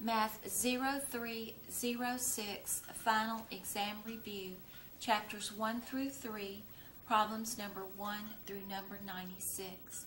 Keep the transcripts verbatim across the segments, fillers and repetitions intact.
Math zero three zero six Final Exam Review, Chapters one through three, Problems number one through number ninety-six.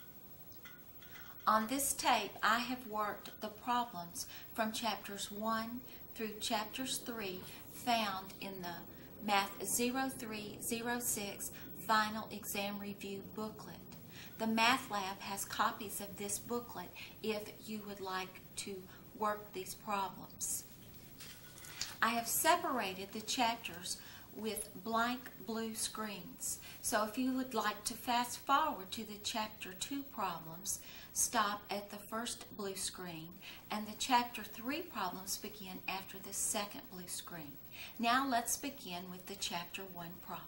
On this tape, I have worked the problems from Chapters one through Chapters three found in the Math zero three zero six Final Exam Review booklet. The Math Lab has copies of this booklet if you would like to work these problems. I have separated the chapters with blank blue screens. So if you would like to fast forward to the chapter two problems, stop at the first blue screen, and the chapter three problems begin after the second blue screen. Now let's begin with the chapter one problems.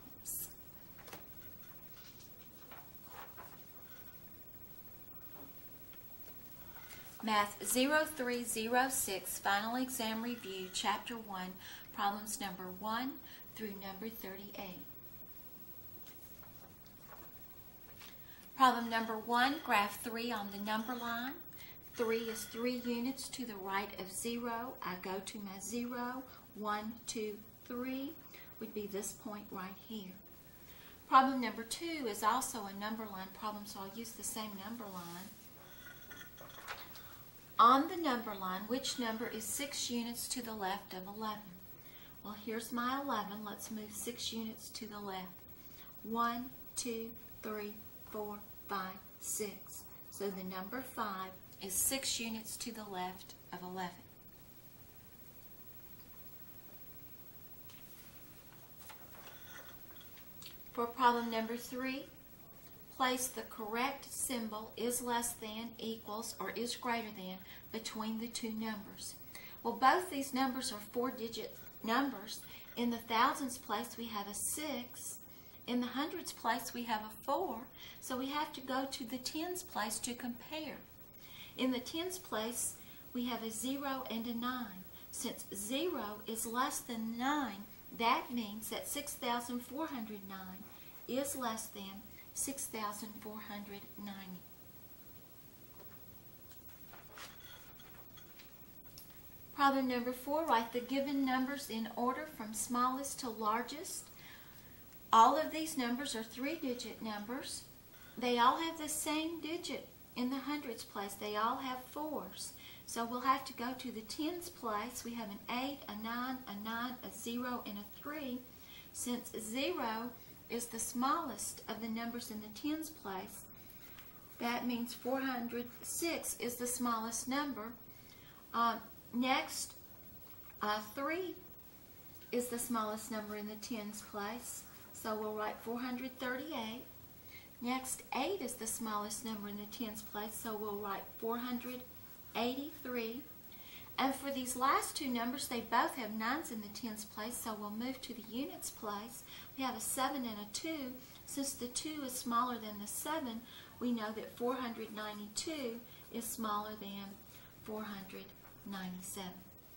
Math zero three zero six Final Exam Review, Chapter one, Problems number one through number thirty-eight. Problem number one, graph three on the number line. three is three units to the right of zero. I go to my zero, one, two, three would be this point right here. Problem number two is also a number line problem, so I'll use the same number line. On the number line, which number is six units to the left of eleven? Well, here's my eleven. Let's move six units to the left. one, two, three, four, five, six. So the number five is six units to the left of eleven. For problem number three, place the correct symbol is less than, equals, or is greater than between the two numbers. Well, both these numbers are four-digit numbers. In the thousands place, we have a six. In the hundreds place, we have a four. So we have to go to the tens place to compare. In the tens place, we have a zero and a nine. Since zero is less than nine, that means that six thousand four hundred nine is less than six thousand four hundred ninety. Problem number four, write the given numbers in order from smallest to largest. All of these numbers are three-digit numbers. They all have the same digit in the hundreds place. They all have fours. So we'll have to go to the tens place. We have an eight, a nine, a nine, a zero, and a three. Since zero is the smallest of the numbers in the tens place, that means four hundred six is the smallest number. Uh, next, uh, three is the smallest number in the tens place, so we'll write four hundred thirty-eight. Next, eight is the smallest number in the tens place, so we'll write four hundred eighty-three. And for these last two numbers, they both have nines in the tens place, so we'll move to the units place. We have a seven and a two. Since the two is smaller than the seven, we know that four hundred ninety-two is smaller than four hundred ninety-seven.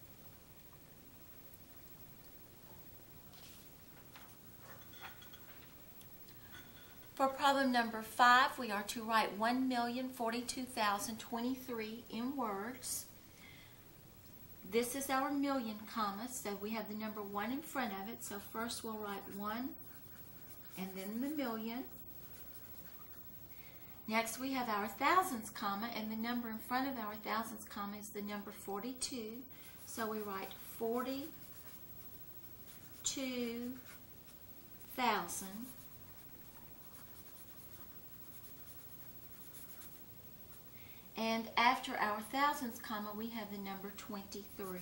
For problem number five, we are to write one million forty-two thousand twenty-three in words. This is our million comma, so we have the number one in front of it. So first we'll write one and then the million. Next we have our thousands comma, and the number in front of our thousands comma is the number forty-two. So we write forty-two thousand. And after our thousands comma, we have the number twenty-three.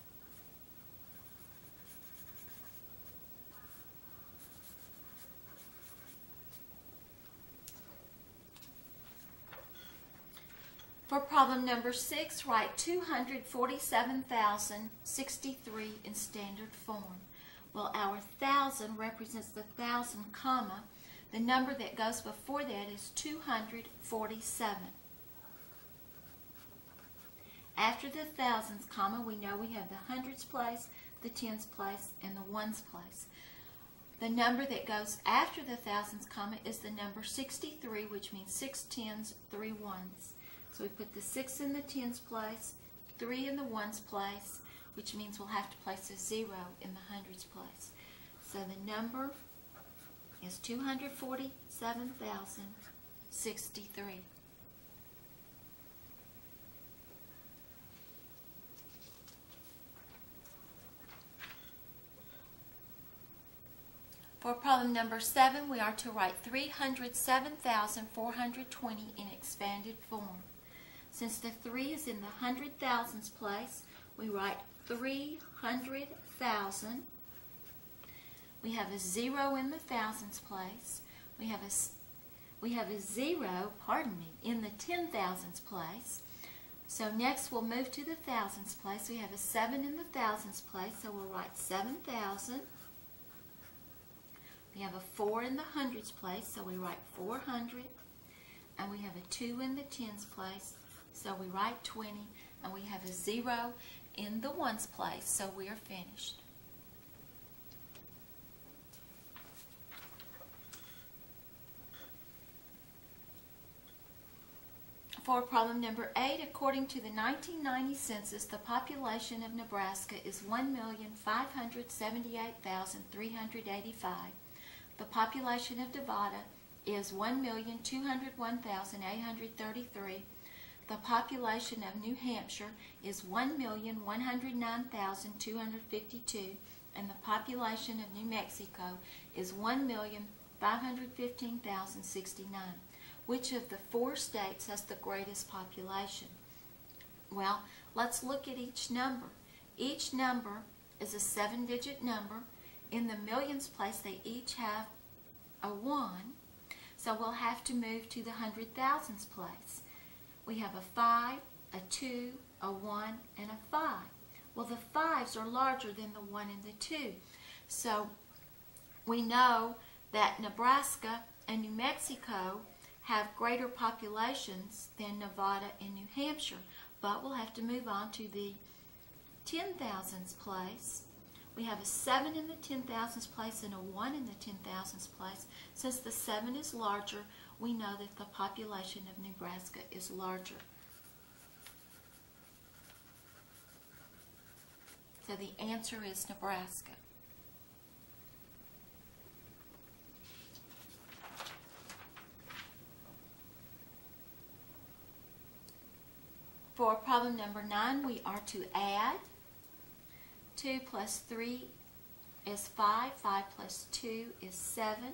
For problem number six, write two hundred forty-seven thousand sixty-three in standard form. Well, our thousand represents the thousand comma. The number that goes before that is two hundred forty-seven. After the thousands comma, we know we have the hundreds place, the tens place, and the ones place. The number that goes after the thousands comma is the number sixty-three, which means six tens, three ones. So we put the six in the tens place three in the ones place, which means we'll have to place a zero in the hundreds place. So the number is two hundred forty-seven thousand sixty-three. For problem number seven, we are to write three hundred seven thousand four hundred twenty in expanded form. Since the three is in the hundred thousands place, we write three hundred thousand. We have a zero in the thousands place. We have a, we have a zero, pardon me, in the ten thousands place. So next we'll move to the thousands place. We have a seven in the thousands place, so we'll write seven thousand. We have a four in the hundreds place, so we write four hundred. And we have a two in the tens place, so we write twenty. And we have a zero in the ones place, so we are finished. For problem number eight, according to the nineteen ninety census, the population of Nebraska is one million five hundred seventy-eight thousand three hundred eighty-five. The population of Nevada is one million two hundred one thousand eight hundred thirty-three. The population of New Hampshire is one million one hundred nine thousand two hundred fifty-two. And the population of New Mexico is one million five hundred fifteen thousand sixty-nine. Which of the four states has the greatest population? Well, let's look at each number. Each number is a seven-digit number. In the millions place, they each have a one. So we'll have to move to the hundred thousands place. We have a five, a two, a one, and a five. Well, the fives are larger than the one and the two. So we know that Nebraska and New Mexico have greater populations than Nevada and New Hampshire. But we'll have to move on to the ten thousands place. We have a seven in the ten thousands place and a one in the ten thousands place. Since the seven is larger, we know that the population of Nebraska is larger. So the answer is Nebraska. For problem number nine, we are to add. two plus three is five. five plus two is seven.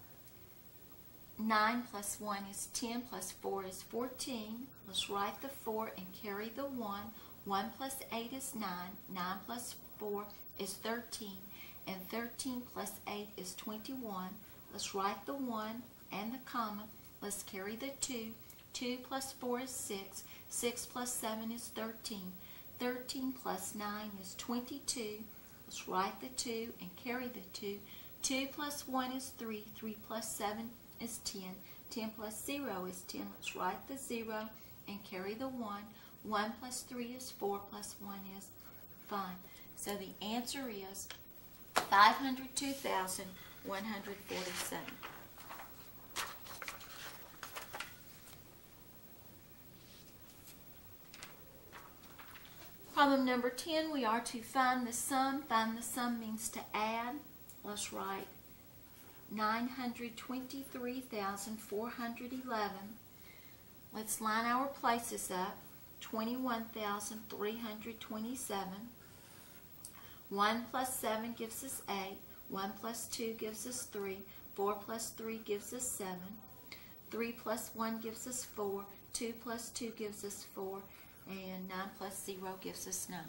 nine plus one is ten. Plus four is fourteen. Let's write the four and carry the one. one plus eight is nine. nine plus four is thirteen. And thirteen plus eight is twenty-one. Let's write the one and the comma. Let's carry the two. two plus four is six. six plus seven is thirteen. thirteen plus nine is twenty-two. Let's write the two and carry the two. two plus one is three. three plus seven is ten. ten plus zero is ten. Let's write the zero and carry the one. one plus three is four. Plus one is five. So the answer is five hundred two thousand one hundred forty-seven. Problem number ten, we are to find the sum. Find the sum means to add. Let's write nine hundred twenty-three thousand four hundred eleven. Let's line our places up. twenty-one thousand three hundred twenty-seven. one plus seven gives us eight. one plus two gives us three. four plus three gives us seven. three plus one gives us four. two plus two gives us four. And nine plus zero gives us nine.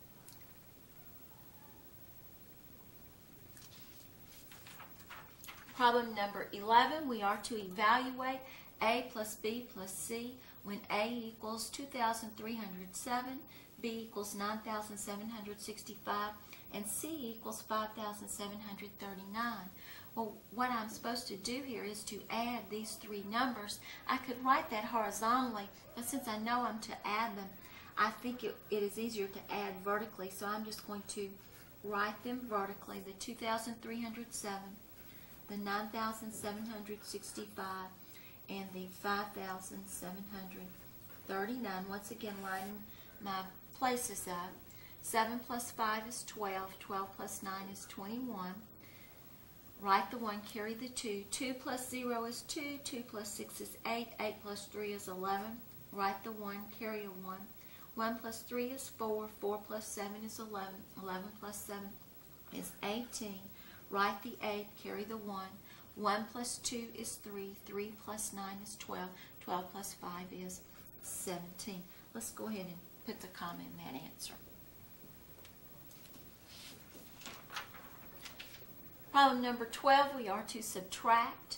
Problem number eleven, we are to evaluate A plus B plus C when A equals two thousand three hundred seven, B equals nine thousand seven hundred sixty-five, and C equals five thousand seven hundred thirty-nine. Well, what I'm supposed to do here is to add these three numbers. I could write that horizontally, but since I know I'm to add them, I think it, it is easier to add vertically, so I'm just going to write them vertically. The two thousand three hundred seven, the nine thousand seven hundred sixty-five, and the five thousand seven hundred thirty-nine. Once again, lining my places up. seven plus five is twelve. twelve plus nine is twenty-one. Write the one, carry the two. two plus zero is two. two plus six is eight. eight plus three is eleven. Write the one, carry a one. one plus three is four. four plus seven is eleven. eleven plus seven is eighteen. Write the eight, carry the one. one plus two is three. three plus nine is twelve. twelve plus five is seventeen. Let's go ahead and put the comma in that answer. Problem number twelve, we are to subtract.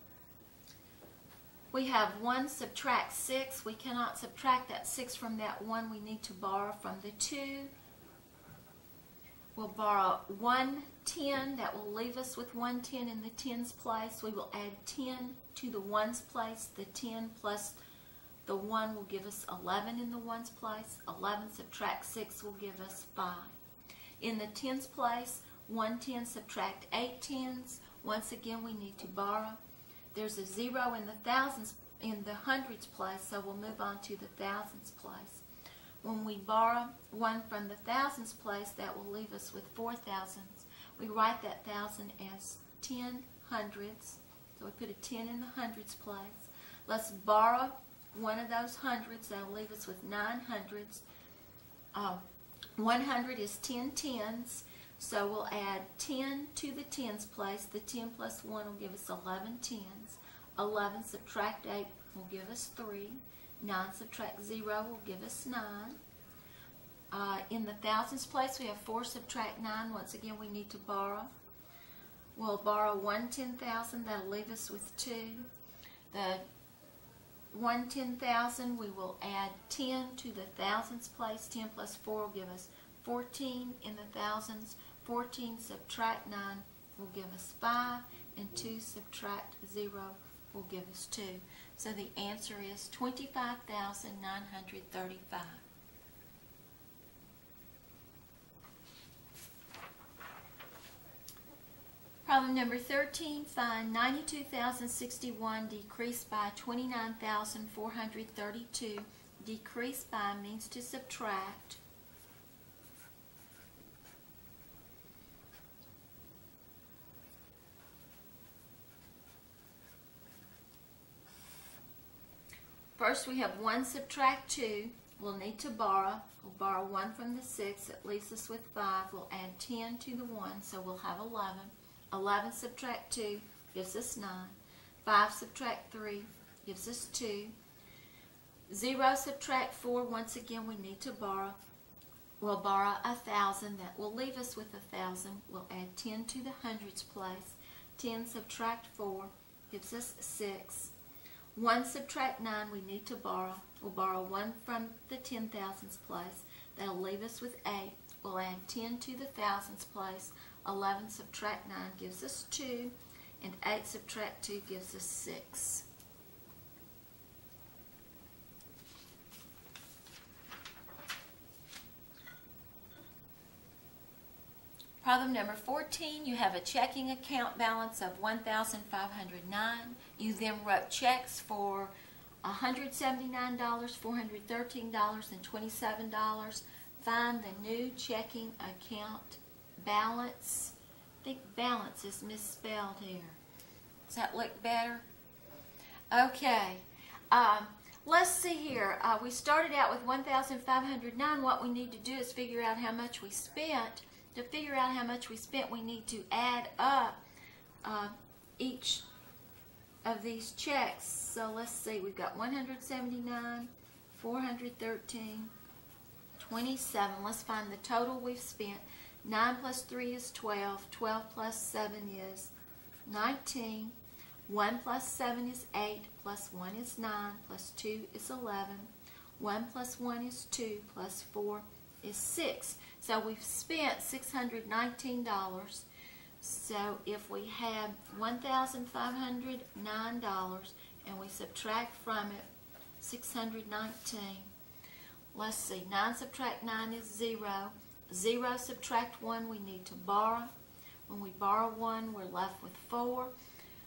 We have one subtract six. We cannot subtract that six from that one. We need to borrow from the two. We'll borrow one ten. That will leave us with one ten in the tens place. We will add ten to the ones place. The ten plus the one will give us eleven in the ones place. eleven subtract six will give us five. In the tens place, one ten subtract eight tens. Once again, we need to borrow. There's a zero in the thousands, in the hundreds place, so we'll move on to the thousands place. When we borrow one from the thousands place, that will leave us with four thousands. We write that thousand as ten hundreds, so we put a ten in the hundreds place. Let's borrow one of those hundreds. That will leave us with nine hundreds. Uh, one hundred is ten tens. So we'll add ten to the tens place. The ten plus one will give us eleven tens. eleven subtract eight will give us three. nine subtract zero will give us nine. Uh, in the thousands place, we have four subtract nine. Once again, we need to borrow. We'll borrow one ten thousand. That'll leave us with two. The one ten thousand, we will add ten to the thousands place. ten plus four will give us fourteen in the thousands. fourteen subtract nine will give us five, and two subtract zero will give us two. So the answer is twenty-five thousand nine hundred thirty-five. Problem number thirteen, find ninety-two thousand sixty-one decreased by twenty-nine thousand four hundred thirty-two. Decrease by means to subtract. First, we have one subtract two. We'll need to borrow. We'll borrow one from the six. It leaves us with five. We'll add ten to the one, so we'll have eleven. eleven subtract two gives us nine. five subtract three gives us two. zero subtract four, once again we need to borrow. We'll borrow a thousand. That will leave us with a thousand. We'll add ten to the hundreds place. ten subtract four gives us six. one subtract nine, we need to borrow. We'll borrow one from the ten thousands place. That'll leave us with eight. We'll add ten to the thousands place. eleven subtract nine gives us two. And eight subtract two gives us six. Problem number fourteen, you have a checking account balance of one thousand five hundred nine. You then wrote checks for one hundred seventy-nine dollars, four hundred thirteen dollars, and twenty-seven dollars. Find the new checking account balance. I think balance is misspelled here. Does that look better? Okay. Um, let's see here. Uh, we started out with one thousand five hundred nine. What we need to do is figure out how much we spent. To figure out how much we spent, we need to add up uh, each of these checks. So let's see, we've got one hundred seventy-nine, four hundred thirteen, twenty-seven. Let's find the total we've spent. nine plus three is twelve. twelve plus seven is nineteen. one plus seven is eight. Plus one is nine. Plus two is eleven. one plus one is two. Plus four is six. So we've spent six hundred nineteen dollars. So if we have one thousand five hundred nine dollars and we subtract from it six hundred nineteen, let's see, nine subtract nine is zero. zero subtract one, we need to borrow. When we borrow one, we're left with four.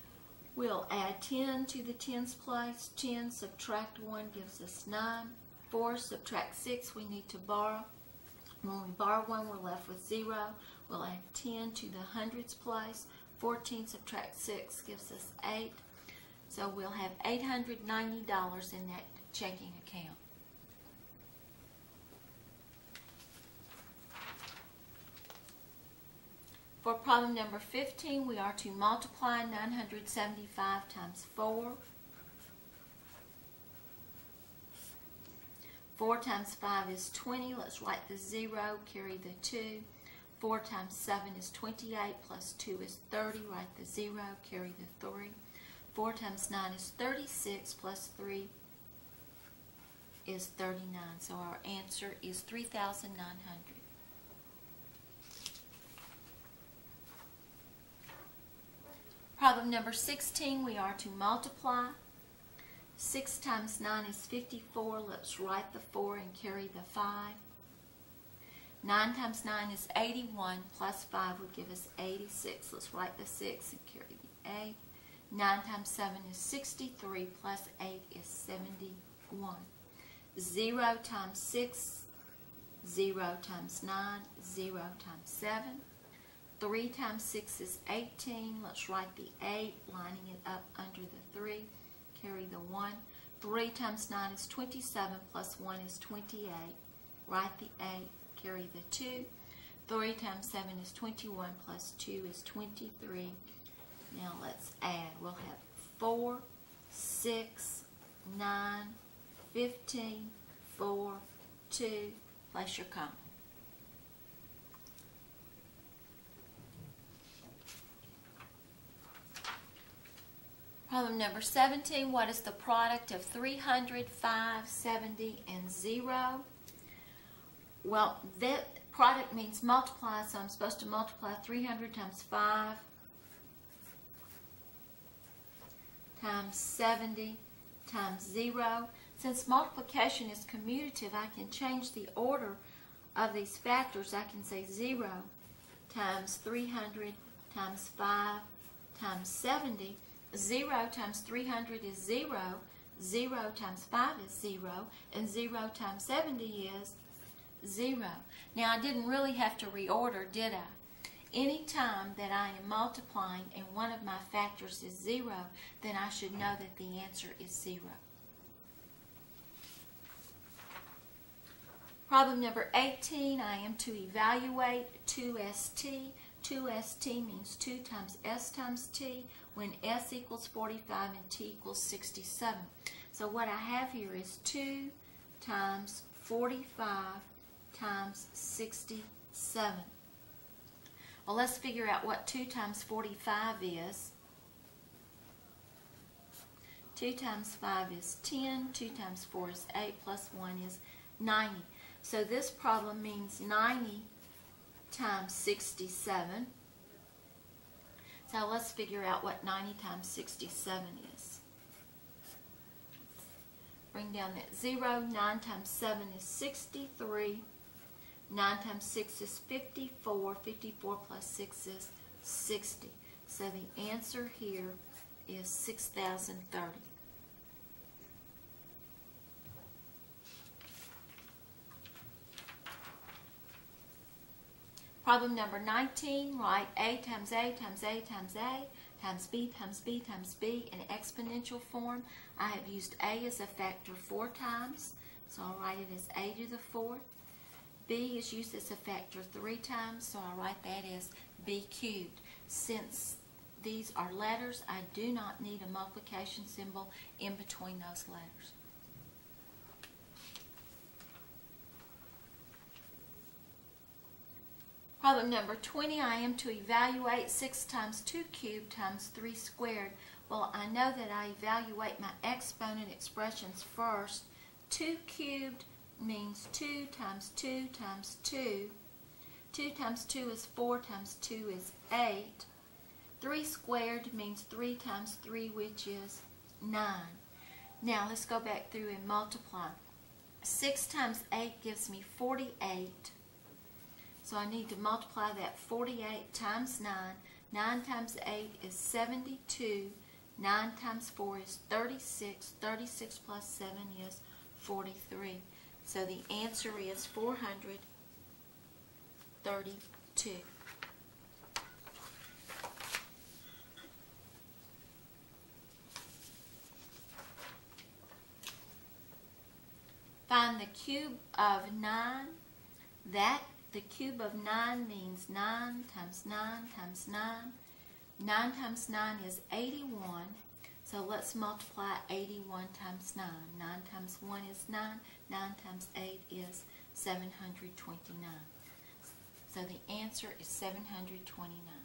We'll add ten to the tens place. ten subtract one gives us nine. four, subtract six, we need to borrow. When we borrow one, we're left with zero. We'll add ten to the hundreds place. fourteen subtract six gives us eight. So we'll have eight hundred ninety dollars in that checking account. For problem number fifteen, we are to multiply nine hundred seventy-five times four. four times five is twenty. Let's write the zero, carry the two. four times seven is twenty-eight, plus two is thirty. Write the zero, carry the three. four times nine is thirty-six, plus three is thirty-nine. So our answer is three thousand nine hundred. Problem number sixteen, we are to multiply. six times nine is fifty-four. Let's write the four and carry the five. nine times nine is eighty-one, plus five would give us eighty-six. Let's write the six and carry the eight. nine times seven is sixty-three, plus eight is seventy-one. zero times six, zero times nine, zero times seven. three times six is eighteen. Let's write the eight, lining it up under the three. Carry the one. three times nine is twenty-seven, plus one is twenty-eight. Write the eight, carry the two. three times seven is twenty-one, plus two is twenty-three. Now let's add. We'll have four, six, nine, fifteen, four, two. Place your comma. Problem number seventeen, what is the product of three hundred, five, seventy, and zero? Well, that product means multiply, so I'm supposed to multiply three hundred times five times seventy times zero. Since multiplication is commutative, I can change the order of these factors. I can say zero times three hundred times five times seventy. zero times three hundred is zero, zero times five is zero, and zero times seventy is zero. Now, I didn't really have to reorder, did I? Any time that I am multiplying and one of my factors is zero, then I should know that the answer is zero. Problem number eighteen, I am to evaluate two S T. two S T means two times S times T when S equals forty-five and T equals sixty-seven. So what I have here is two times forty-five times sixty-seven. Well, let's figure out what two times forty-five is. two times five is ten, two times four is eight, plus one is ninety. So this problem means ninety times sixty-seven. So let's figure out what ninety times sixty-seven is. Bring down that zero. nine times seven is sixty-three. nine times six is fifty-four. fifty-four plus six is sixty. So the answer here is six thousand thirty. Problem number nineteen, write A times A times A times A times B times B times B in exponential form. I have used A as a factor four times, so I'll write it as A to the fourth. B is used as a factor three times, so I'll write that as B cubed. Since these are letters, I do not need a multiplication symbol in between those letters. Problem number twenty, I am to evaluate six times two cubed times three squared. Well, I know that I evaluate my exponent expressions first. two cubed means two times two times two. two times two is four times two is eight. three squared means three times three, which is nine. Now, let's go back through and multiply. six times eight gives me forty-eight. So I need to multiply that forty-eight times nine. nine times eight is seventy-two. nine times four is thirty-six. thirty-six plus seven is forty-three. So the answer is four hundred thirty-two. Find the cube of nine. That, the cube of nine means nine times nine times nine. nine times nine is eighty-one. So let's multiply eighty-one times nine. nine times one is nine. nine times eight is seven hundred twenty-nine. So the answer is seven hundred twenty-nine.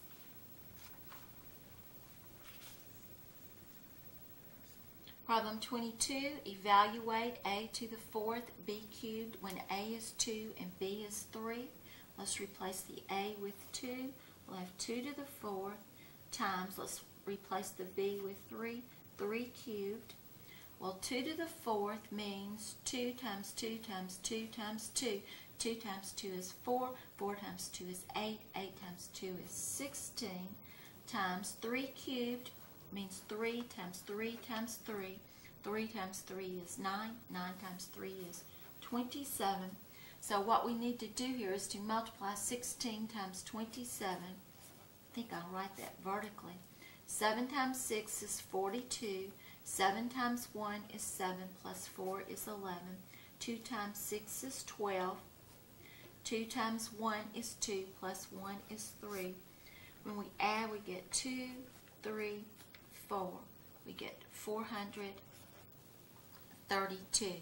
Problem twenty-two, evaluate a to the fourth b cubed when a is two and b is three. Let's replace the a with two. We'll have two to the fourth times, let's replace the b with three, three cubed. Well, two to the fourth means two times two times two times two. two times two is four, four times two is eight, eight times two is sixteen, times three cubed means three times three times three. three times three is nine. nine times three is twenty-seven. So what we need to do here is to multiply sixteen times twenty-seven. I think I'll write that vertically. seven times six is forty-two. seven times one is seven plus four is eleven. two times six is twelve. two times one is two plus one is three. When we add, we get two, three, four. We get four hundred thirty-two.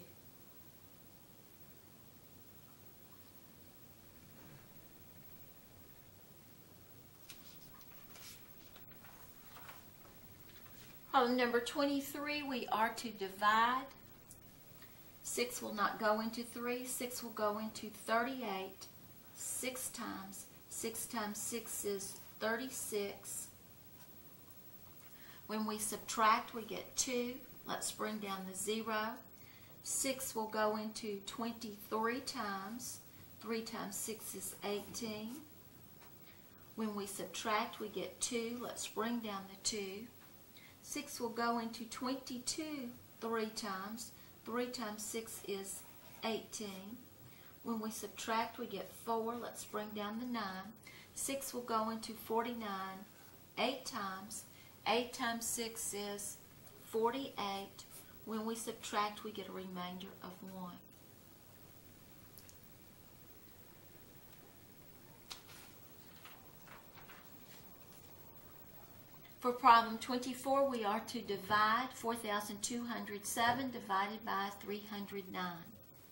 Problem number twenty-three, we are to divide. six will not go into three. six will go into thirty-eight. six times. six times six is thirty-six. When we subtract, we get two. Let's bring down the zero. six will go into twenty-three times. three times six is eighteen. When we subtract, we get two. Let's bring down the two. six will go into twenty-two three times. three times six is eighteen. When we subtract, we get four. Let's bring down the nine. six will go into forty-nine eight times. eight times six is forty-eight. When we subtract, we get a remainder of one. For problem twenty-four, we are to divide four thousand two hundred seven divided by three hundred nine.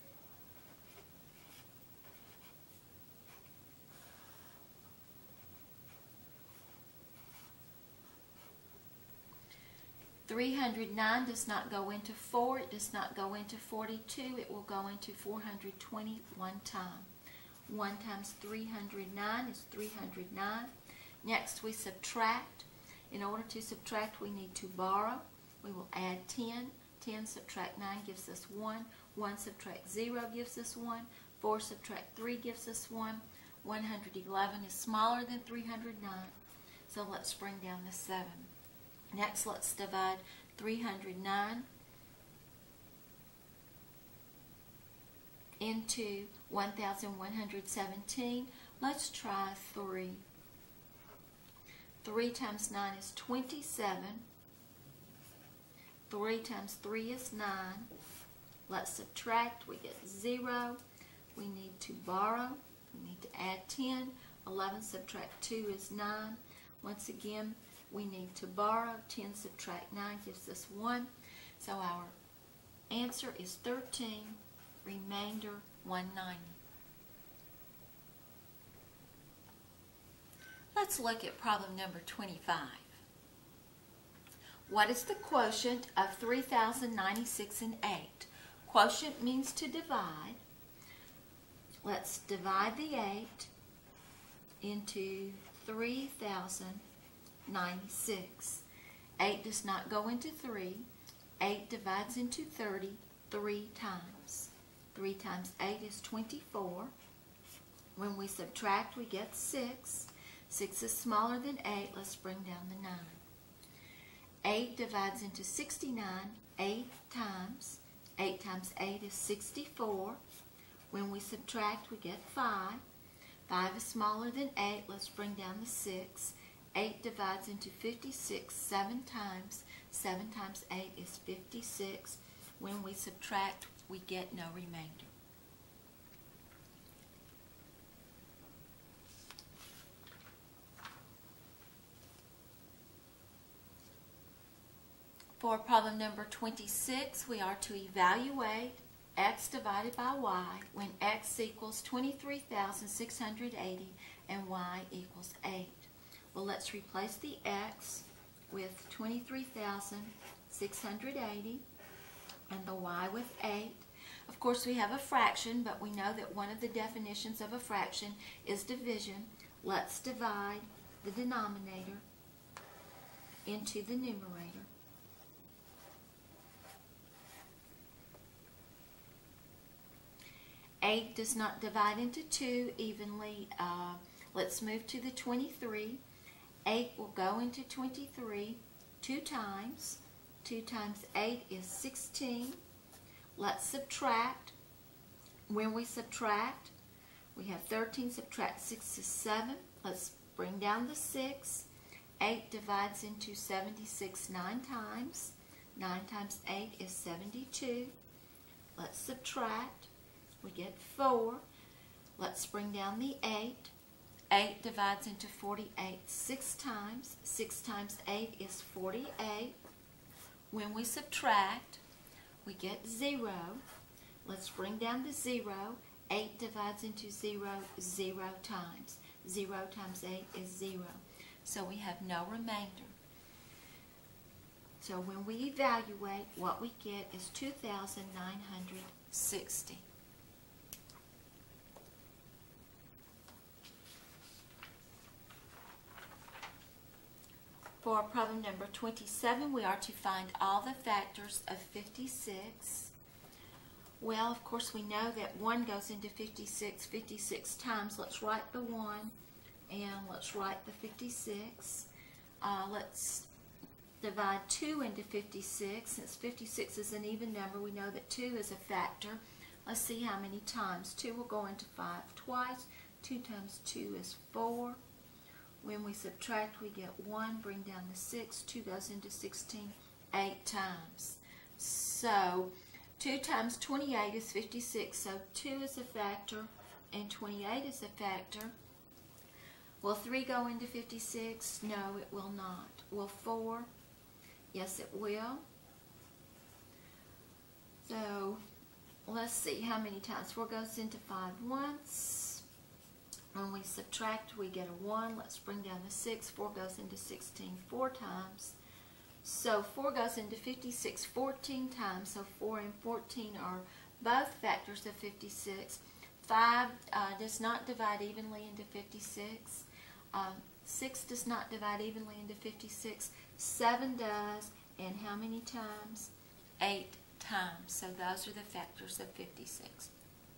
three hundred nine does not go into four, it does not go into forty-two, it will go into four hundred twenty one time. one times three hundred nine is three hundred nine. Next we subtract. In order to subtract, we need to borrow. We will add ten. ten subtract nine gives us one. one subtract zero gives us one. four subtract three gives us one. one hundred eleven is smaller than three hundred nine. So let's bring down the seven. Next, let's divide three hundred nine into one thousand one hundred seventeen. Let's try three. three times nine is twenty-seven. three times three is nine. Let's subtract. We get zero. We need to borrow. We need to add ten. eleven subtract two is nine. Once again, we need to borrow. ten subtract nine gives us one. So our answer is thirteen. Remainder one hundred ninety. Let's look at problem number twenty-five. What is the quotient of three thousand ninety-six and eight? Quotient means to divide. Let's divide the eight into three thousand ninety-six. eight does not go into three. eight divides into thirty three times. three times eight is twenty-four. When we subtract, we get six. six is smaller than eight. Let's bring down the nine. eight divides into sixty-nine eight times. eight times eight is sixty-four. When we subtract, we get five. five is smaller than eight. Let's bring down the six. eight divides into fifty-six seven times. seven times eight is fifty-six. When we subtract, we get no remainder. For problem number twenty-six, we are to evaluate x divided by y when x equals twenty-three thousand six hundred eighty and y equals eight. Well, let's replace the x with twenty-three thousand six hundred eighty and the y with eight. Of course, we have a fraction, but we know that one of the definitions of a fraction is division. Let's divide the denominator into the numerator. eight does not divide into two evenly. Uh, let's move to the twenty-three. eight will go into twenty-three two times. two times eight is sixteen. Let's subtract. When we subtract, we have thirteen. Subtract six is seven. Let's bring down the six. eight divides into seventy-six nine times. nine times eight is seventy-two. Let's subtract. We get four. Let's bring down the eight. eight divides into forty-eight six times. six times eight is forty-eight. When we subtract, we get zero. Let's bring down the zero. eight divides into zero zero times. zero times eight is zero. So we have no remainder. So when we evaluate, what we get is two thousand nine hundred sixty. For problem number twenty-seven, we are to find all the factors of fifty-six. Well, of course, we know that one goes into fifty-six fifty-six times. Let's write the one, and let's write the fifty-six. Uh, let's divide two into fifty-six. Since fifty-six is an even number, we know that two is a factor. Let's see how many times. two will go into five twice. two times two is four. When we subtract, we get one. Bring down the six. two goes into sixteen eight times. So two times twenty-eight is fifty-six. So two is a factor and twenty-eight is a factor. Will three go into fifty-six? No, it will not. Will four? Yes, it will. So let's see how many times. four goes into five once. When we subtract, we get a one. Let's bring down the six. four goes into sixteen four times. So four goes into fifty-six fourteen times. So four and fourteen are both factors of fifty-six. five uh, does not divide evenly into fifty-six. Um, six does not divide evenly into fifty-six. seven does. And how many times? eight times. So those are the factors of fifty-six.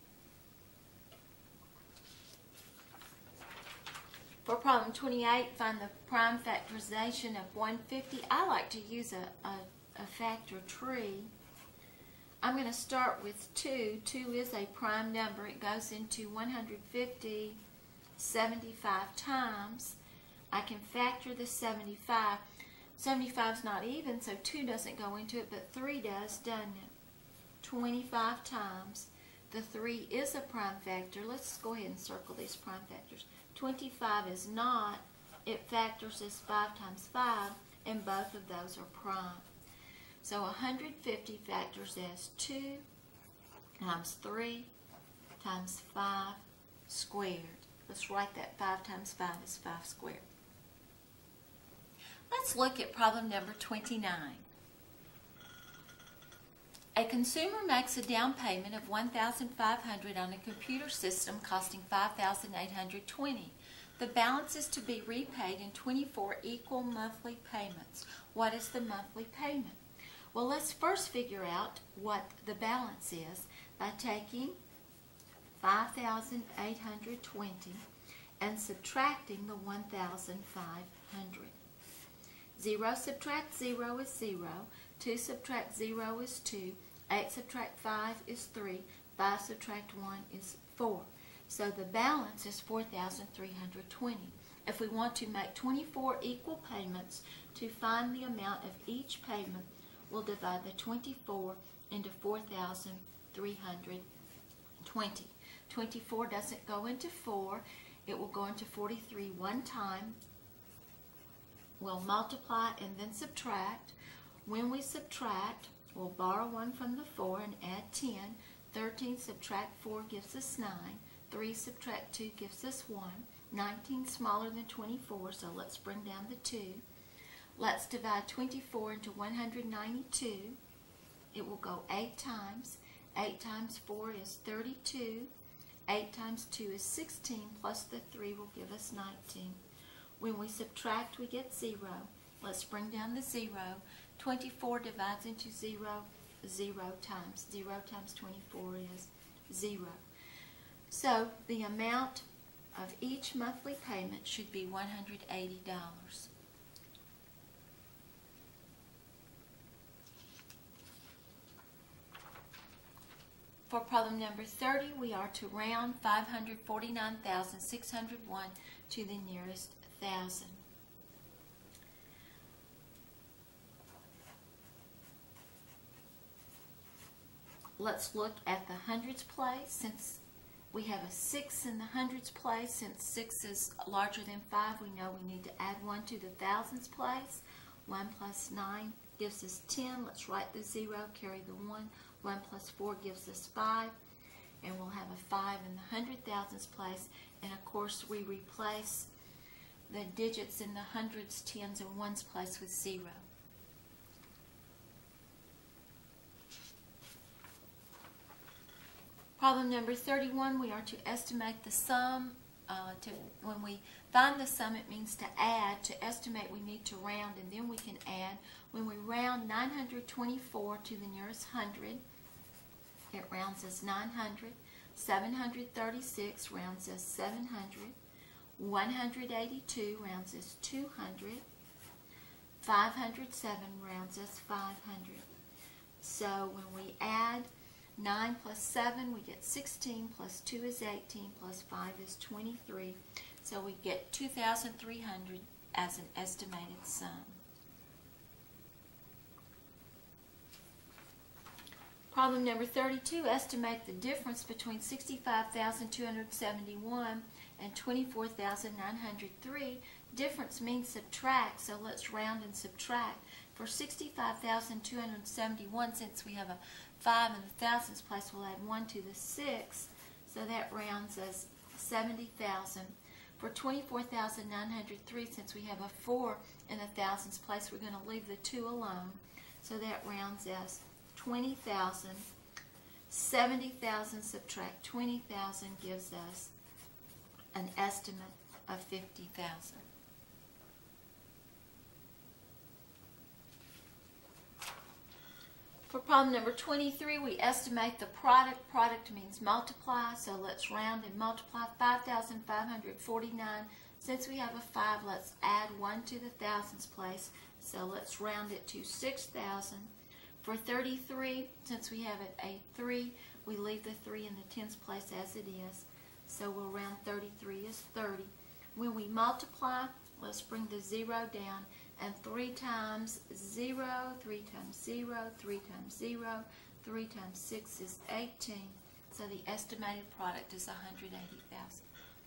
For problem twenty-eight, find the prime factorization of one hundred fifty. I like to use a, a, a factor tree. I'm going to start with two. two is a prime number. It goes into one hundred fifty seventy-five times. I can factor the seventy-five. seventy-five is not even, so two doesn't go into it, but three does, doesn't it? twenty-five times. The three is a prime factor. Let's go ahead and circle these prime factors. twenty-five is not. It factors as five times five, and both of those are prime. So one hundred fifty factors as two times three times five squared. Let's write that five times five is five squared. Let's look at problem number twenty-nine. A consumer makes a down payment of one thousand five hundred dollars on a computer system costing five thousand eight hundred twenty dollars. The balance is to be repaid in twenty-four equal monthly payments. What is the monthly payment? Well, let's first figure out what the balance is by taking five thousand eight hundred twenty dollars and subtracting the one thousand five hundred dollars. zero subtract zero is zero. two subtract zero is two. eight subtract five is three. five subtract one is four. So the balance is four thousand three hundred twenty. If we want to make twenty-four equal payments to find the amount of each payment, we'll divide the twenty-four into four thousand three hundred twenty. twenty-four doesn't go into four. It will go into forty-three one time. We'll multiply and then subtract. When we subtract, we'll borrow one from the four and add ten. thirteen subtract four gives us nine. three subtract two gives us one. nineteen is smaller than twenty-four, so let's bring down the two. Let's divide twenty-four into one hundred ninety-two. It will go eight times. eight times four is thirty-two. eight times two is sixteen, plus the three will give us nineteen. When we subtract, we get zero. Let's bring down the zero. twenty-four divides into zero, zero times. zero times twenty-four is zero. So the amount of each monthly payment should be one hundred eighty dollars. For problem number thirty, we are to round five hundred forty-nine thousand six hundred one to the nearest thousand. Let's look at the hundreds place. Since we have a six in the hundreds place, since six is larger than five, we know we need to add one to the thousands place. one plus nine gives us ten. Let's write the zero, carry the one. one plus four gives us five. And we'll have a five in the hundred thousands place. And of course, we replace the digits in the hundreds, tens, and ones place with zero. Problem number thirty-one, we are to estimate the sum. Uh, to, when we find the sum, it means to add. To estimate, we need to round, and then we can add. When we round nine hundred twenty-four to the nearest hundred, it rounds as nine hundred. seven hundred thirty-six rounds as seven hundred. one hundred eighty-two rounds as two hundred. five hundred seven rounds as five hundred. So when we add nine plus seven, we get sixteen, plus two is eighteen, plus five is twenty-three. So we get two thousand three hundred as an estimated sum. Problem number thirty-two, estimate the difference between sixty-five thousand two hundred seventy-one and twenty-four thousand nine hundred three. Difference means subtract, so let's round and subtract. For sixty-five thousand two hundred seventy-one, since we have a five in the thousands place, we'll add one to the six, so that rounds as seventy thousand. For twenty-four thousand nine hundred three, since we have a four in the thousands place, we're going to leave the two alone, so that rounds as twenty thousand. seventy thousand subtract twenty thousand gives us an estimate of fifty thousand. For problem number twenty-three, we estimate the product. Product means multiply, so let's round and multiply. five thousand five hundred forty-nine. Since we have a five, let's add one to the thousands place, so let's round it to six thousand. For thirty-three, since we have a three, we leave the three in the tens place as it is, so we'll round thirty-three as thirty. When we multiply, let's bring the zero down, and three times zero, three times zero, three times zero, three times six is eighteen, so the estimated product is one hundred eighty thousand.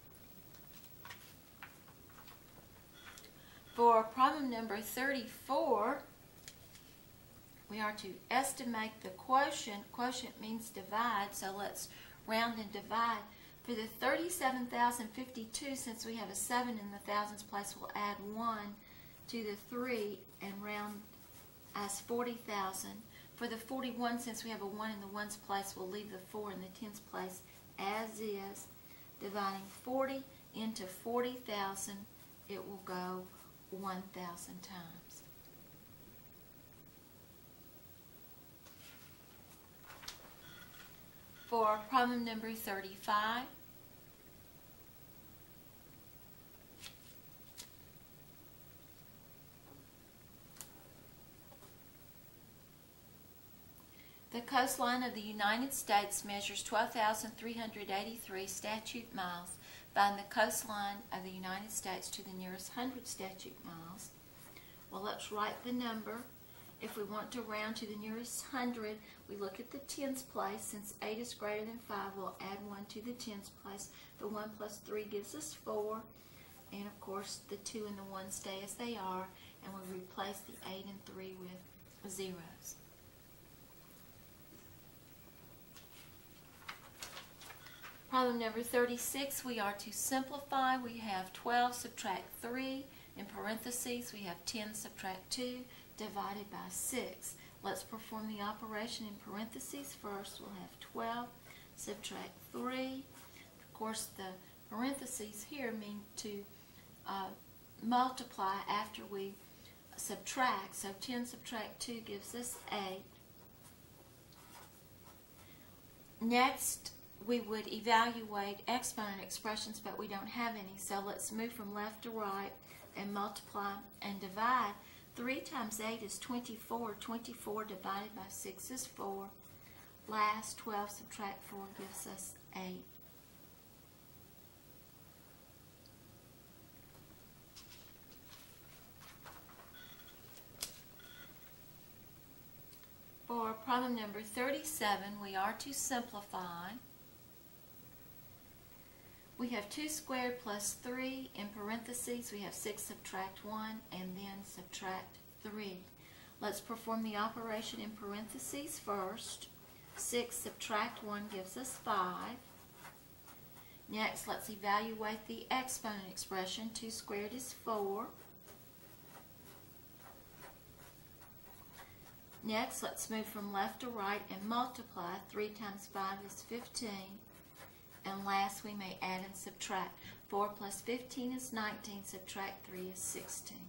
For problem number thirty-four, we are to estimate the quotient. Quotient means divide, so let's round and divide. For the thirty-seven thousand fifty-two, since we have a seven in the thousands place, we'll add one to the three and round as forty thousand. For the forty-one, since we have a one in the ones place, we'll leave the four in the tens place as is. Dividing forty into forty thousand, it will go one thousand times. For problem number thirty-five, The coastline of the United States measures twelve thousand three hundred eighty-three statute miles. Find the coastline of the United States to the nearest hundred statute miles. Well, let's write the number. If we want to round to the nearest hundred, we look at the tens place. Since eight is greater than five, we'll add one to the tens place. The one plus three gives us four. And of course, the two and the one stay as they are. And we replace the eight and three with zeros. Problem number thirty-six, we are to simplify. We have twelve subtract three. In parentheses, we have ten subtract two divided by six. Let's perform the operation in parentheses. First, we'll have twelve subtract three. Of course, the parentheses here mean to uh, multiply after we subtract. So ten subtract two gives us eight. Next, we would evaluate exponent expressions, but we don't have any. So let's move from left to right and multiply and divide. three times eight is twenty-four. twenty-four divided by six is four. Last, twelve subtract four gives us eight. For problem number thirty-seven, we are to simplify. We have two squared plus three. In parentheses, we have six subtract one and then subtract three. Let's perform the operation in parentheses first. six subtract one gives us five. Next, let's evaluate the exponent expression. two squared is four. Next, let's move from left to right and multiply. three times five is fifteen. And last, we may add and subtract. four plus fifteen is nineteen. Subtract three is sixteen.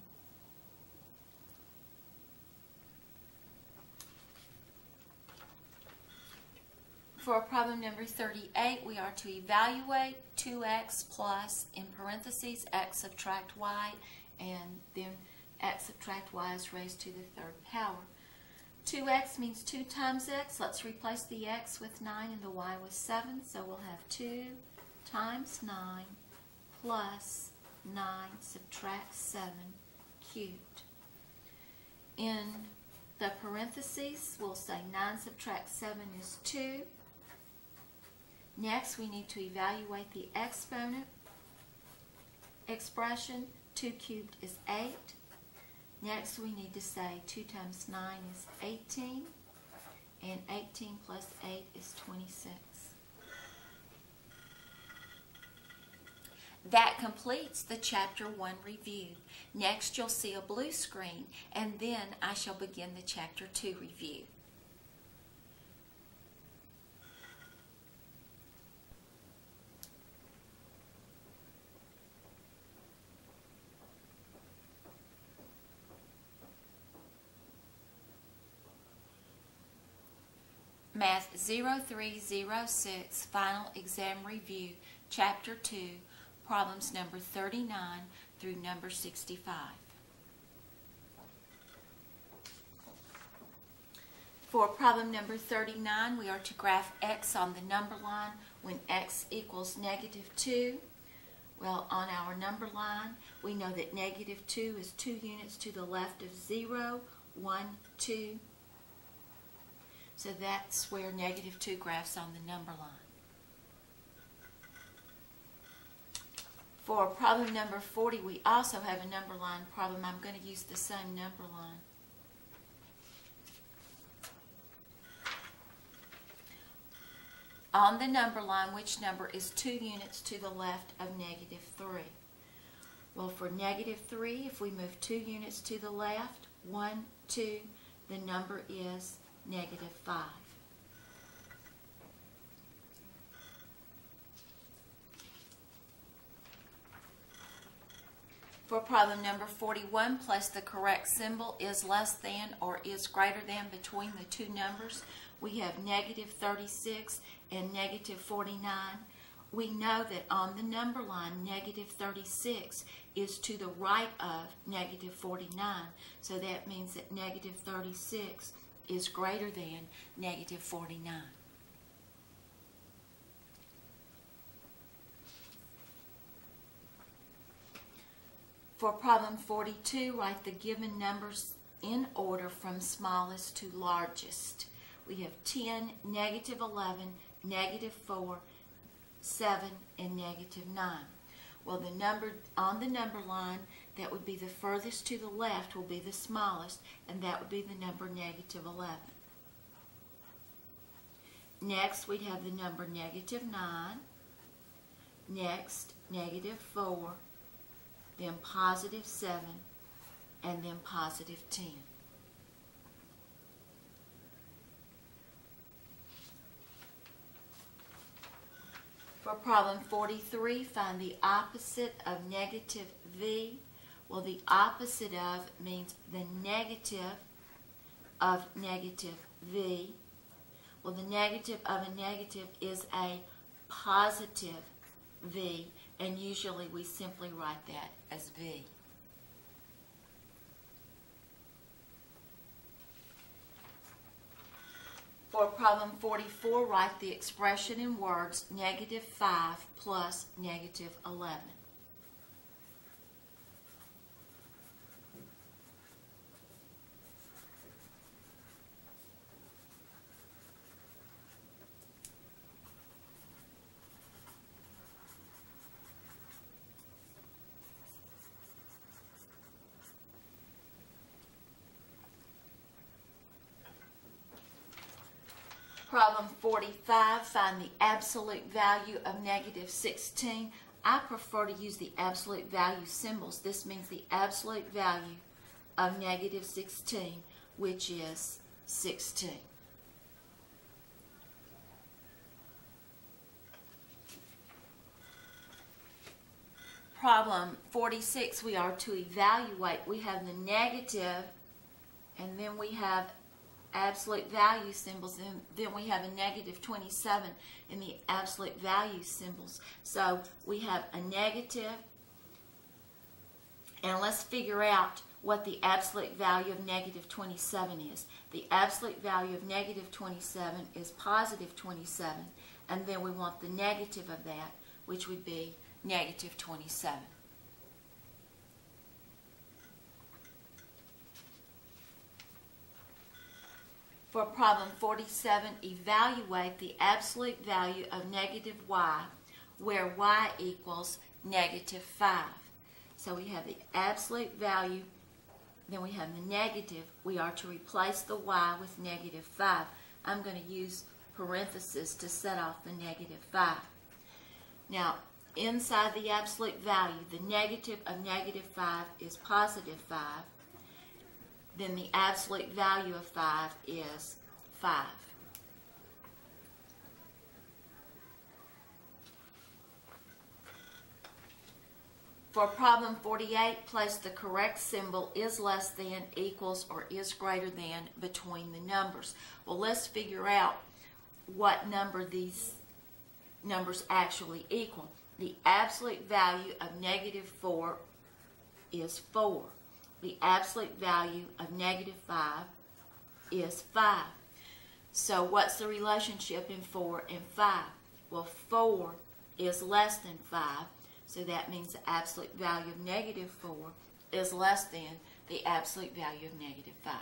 For problem number thirty-eight, we are to evaluate two x plus, in parentheses, x subtract y, and then x subtract y is raised to the third power. two x means two times x. Let's replace the x with nine and the y with seven. So we'll have two times nine plus nine subtract seven cubed. In the parentheses, we'll say nine subtract seven is two. Next, we need to evaluate the exponent expression. two cubed is eight. Next, we need to say two times nine is eighteen, and eighteen plus eight is twenty-six. That completes the Chapter one review. Next, you'll see a blue screen, and then I shall begin the Chapter two review. Math zero three zero six, Final Exam Review, Chapter two, Problems number thirty-nine through number sixty-five. For problem number thirty-nine, we are to graph x on the number line when x equals negative two. Well, on our number line, we know that negative two is two units to the left of zero, one, two. So that's where negative two graphs on the number line. For problem number forty, we also have a number line problem. I'm going to use the same number line. On the number line, which number is two units to the left of negative three? Well, for negative three, if we move two units to the left, one, two, the number is negative five. For problem number forty-one, place the correct symbol is less than or is greater than between the two numbers. We have negative thirty-six and negative forty-nine. We know that on the number line, negative thirty-six is to the right of negative forty-nine. So that means that negative thirty-six is greater than negative forty-nine. For problem forty-two, write the given numbers in order from smallest to largest. We have ten, negative eleven, negative four, seven, and negative nine. Well, the number on the number line that would be the furthest to the left will be the smallest, and that would be the number negative eleven. Next, we'd have the number negative nine. Next, negative four. Then positive seven. And then positive ten. For problem forty-three, find the opposite of negative v. Well, the opposite of means the negative of negative v. Well, the negative of a negative is a positive v, and usually we simply write that as v. For problem forty-four, write the expression in words negative five plus negative eleven. Problem forty-five, find the absolute value of negative sixteen. I prefer to use the absolute value symbols. This means the absolute value of negative sixteen, which is sixteen. Problem forty-six, we are to evaluate. We have the negative, and then we have absolute value symbols, and then we have a negative twenty-seven in the absolute value symbols. So we have a negative, and let's figure out what the absolute value of negative twenty-seven is. The absolute value of negative twenty-seven is positive twenty-seven, and then we want the negative of that, which would be negative twenty-seven. For problem forty-seven, evaluate the absolute value of negative y, where y equals negative five. So we have the absolute value, then we have the negative. We are to replace the y with negative five. I'm going to use parentheses to set off the negative five. Now, inside the absolute value, the negative of negative five is positive five. Then the absolute value of five is five. For problem forty-eight, place the correct symbol is less than, equals, or is greater than between the numbers. Well, let's figure out what number these numbers actually equal. The absolute value of negative four is four. The absolute value of negative five is five. So what's the relationship in four and five? Well, four is less than five, so that means the absolute value of negative four is less than the absolute value of negative five.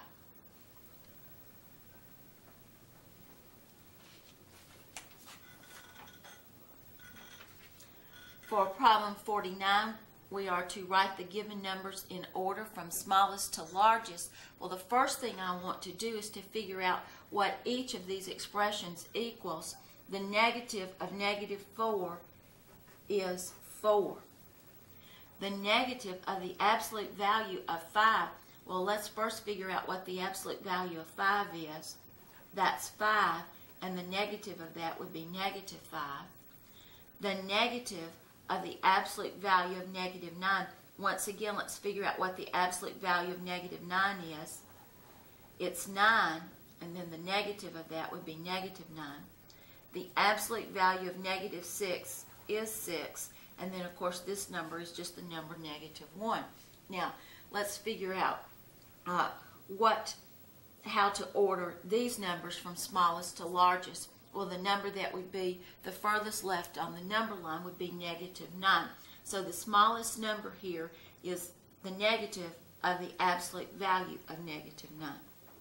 For problem forty-nine, we are to write the given numbers in order from smallest to largest. Well, the first thing I want to do is to figure out what each of these expressions equals. The negative of negative four is four. The negative of the absolute value of five, well, let's first figure out what the absolute value of five is. That's five, and the negative of that would be negative five. The negative of the absolute value of negative nine. Once again, let's figure out what the absolute value of negative nine is. It's nine, and then the negative of that would be negative nine. The absolute value of negative six is six, and then of course this number is just the number negative one. Now, let's figure out uh, what how to order these numbers from smallest to largest. Well, the number that would be the furthest left on the number line would be negative nine. So the smallest number here is the negative of the absolute value of negative nine.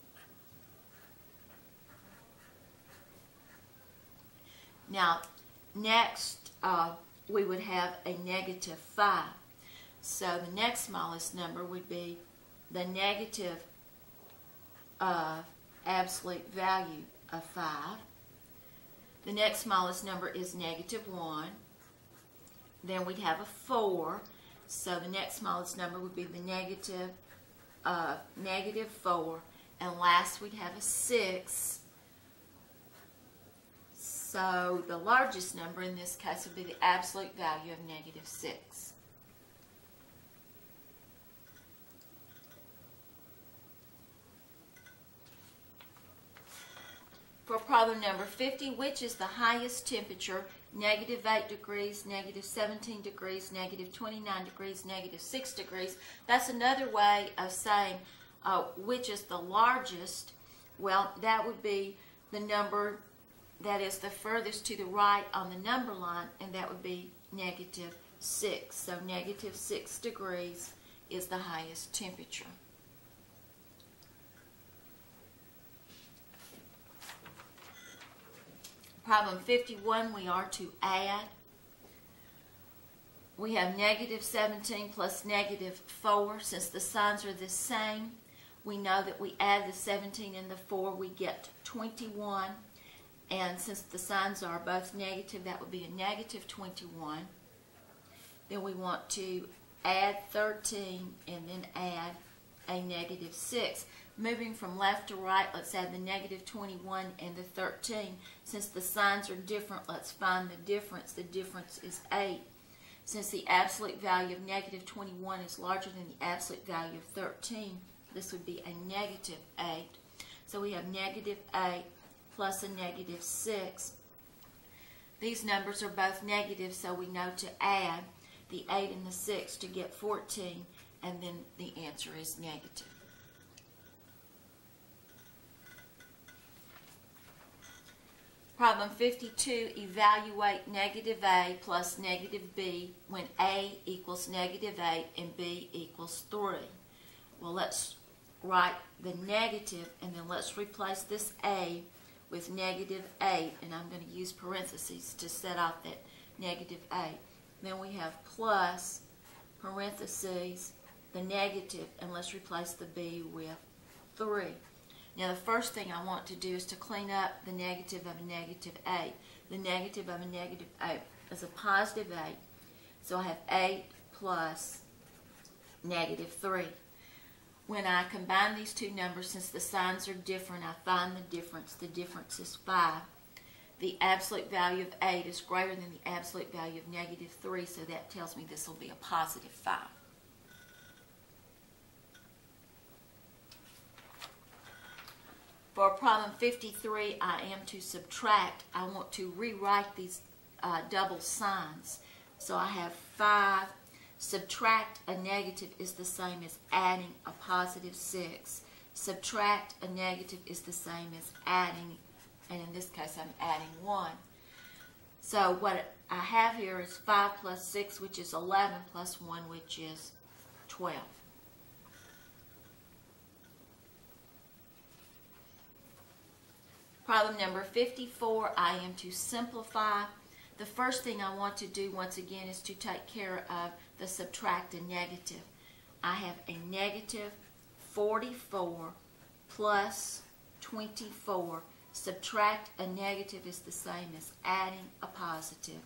Now, next uh, we would have a negative five. So the next smallest number would be the negative uh, absolute value of five. The next smallest number is negative one. Then we'd have a four. So the next smallest number would be the negative, uh, negative four. And last we'd have a six. So the largest number in this case would be the absolute value of negative six. For problem number fifty, which is the highest temperature? Negative eight degrees, negative seventeen degrees, negative twenty-nine degrees, negative six degrees. That's another way of saying uh, which is the largest. Well, that would be the number that is the furthest to the right on the number line, and that would be negative six. So negative six degrees is the highest temperature. Problem fifty-one, we are to add. We have negative seventeen plus negative four. Since the signs are the same, we know that we add the seventeen and the four, we get twenty-one. And since the signs are both negative, that would be a negative twenty-one. Then we want to add thirteen and then add a negative six. Moving from left to right, let's add the negative twenty-one and the thirteen. Since the signs are different, let's find the difference. The difference is eight. Since the absolute value of negative twenty-one is larger than the absolute value of thirteen, this would be a negative eight. So we have negative eight plus a negative six. These numbers are both negative, so we know to add the eight and the six to get fourteen, and then the answer is negative. Problem fifty-two, evaluate negative A plus negative B when A equals negative eight and B equals three. Well, let's write the negative, and then let's replace this A with negative eight, and I'm going to use parentheses to set out that negative eight. Then we have plus, parentheses, the negative, and let's replace the B with three. Now the first thing I want to do is to clean up the negative of a negative eight. The negative of a negative eight is a positive eight, so I have eight plus negative three. When I combine these two numbers, since the signs are different, I find the difference. The difference is five. The absolute value of eight is greater than the absolute value of negative three, so that tells me this will be a positive five. For problem fifty-three, I am to subtract. I want to rewrite these uh, double signs. So I have five. Subtract a negative is the same as adding a positive six. Subtract a negative is the same as adding, and in this case I'm adding one. So what I have here is five plus six, which is eleven, plus one, which is twelve. Problem number fifty-four, I am to simplify. The first thing I want to do, once again, is to take care of the subtract and negative. I have a negative forty-four plus twenty-four. Subtract a negative is the same as adding a positive.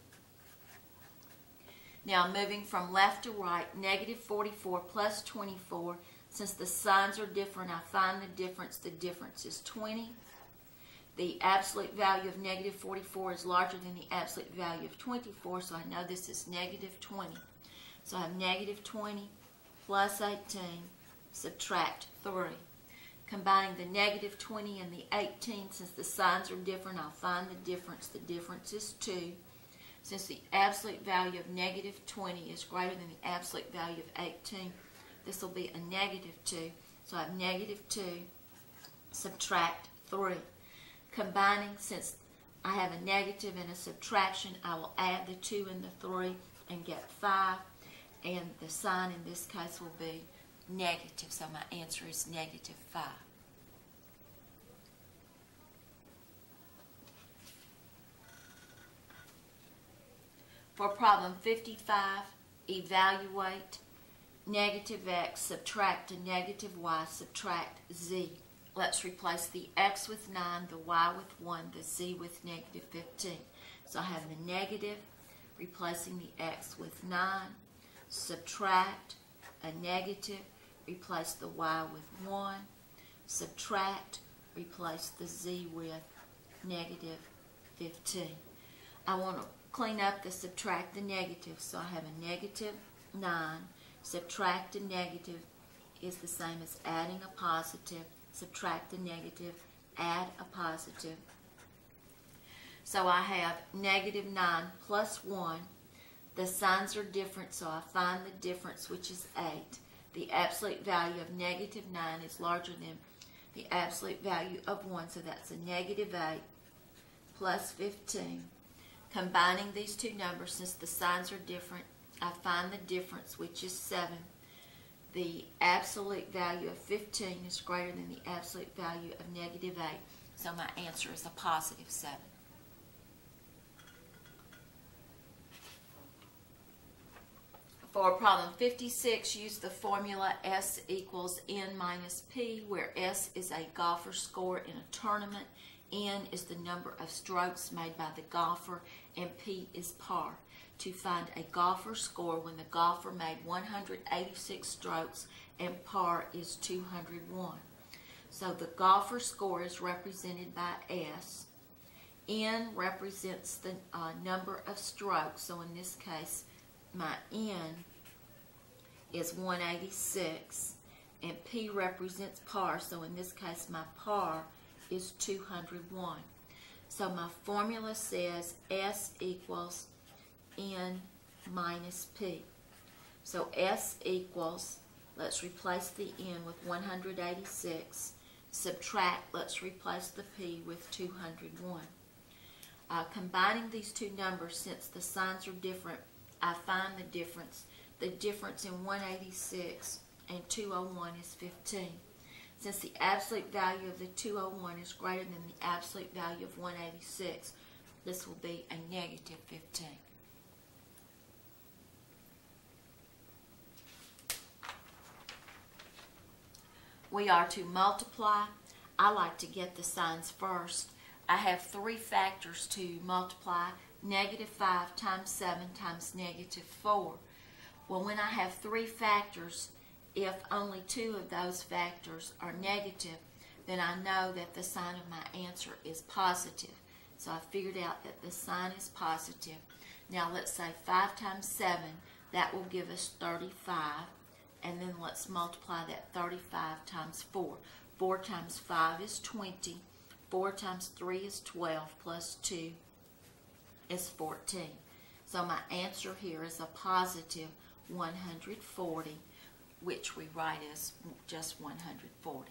Now, moving from left to right, negative forty-four plus twenty-four. Since the signs are different, I find the difference. The difference is twenty. The absolute value of negative forty-four is larger than the absolute value of twenty-four, so I know this is negative twenty. So I have negative twenty plus eighteen, subtract three. Combining the negative twenty and the eighteen, since the signs are different, I'll find the difference. The difference is two. Since the absolute value of negative twenty is greater than the absolute value of eighteen, this will be a negative two. So I have negative two, subtract three. Combining, since I have a negative and a subtraction, I will add the two and the three and get five. And the sign in this case will be negative. So my answer is negative five. For problem fifty-five, evaluate negative x, subtract a negative y, subtract z. Let's replace the x with nine, the y with one, the z with negative fifteen. So I have the negative, replacing the x with nine, subtract a negative, replace the y with one, subtract, replace the z with negative fifteen. I want to clean up the subtract the negative, so I have a negative nine, subtract a negative is the same as adding a positive, subtract a negative, add a positive. So I have negative nine plus one. The signs are different, so I find the difference, which is eight. The absolute value of negative nine is larger than the absolute value of one, so that's a negative eight plus fifteen. Combining these two numbers, since the signs are different, I find the difference, which is seven. The absolute value of fifteen is greater than the absolute value of negative eight, so my answer is a positive seven. For problem fifty-six, use the formula S equals N minus P, where S is a golfer's score in a tournament, N is the number of strokes made by the golfer, and P is par. To find a golfer's score when the golfer made one hundred eighty-six strokes and par is two hundred one. So the golfer's score is represented by S. N represents the uh, number of strokes, so in this case, my N is one hundred eighty-six, and P represents par, so in this case my par is two hundred one. So my formula says S equals N minus P. So S equals, let's replace the N with one hundred eighty-six, subtract, let's replace the P with two hundred one. Uh, combining these two numbers, since the signs are different, I find the difference. The difference in one hundred eighty-six and two hundred one is fifteen. Since the absolute value of the two hundred one is greater than the absolute value of one hundred eighty-six, this will be a negative fifteen. We are to multiply. I like to get the signs first. I have three factors to multiply. Negative five times seven times negative four. Well, when I have three factors, if only two of those factors are negative, then I know that the sign of my answer is positive. So I figured out that the sign is positive. Now let's say five times seven, that will give us thirty-five. And then let's multiply that thirty-five times four. four times five is twenty. four times three is twelve, plus two is fourteen. So my answer here is a positive one hundred forty, which we write as just one hundred forty.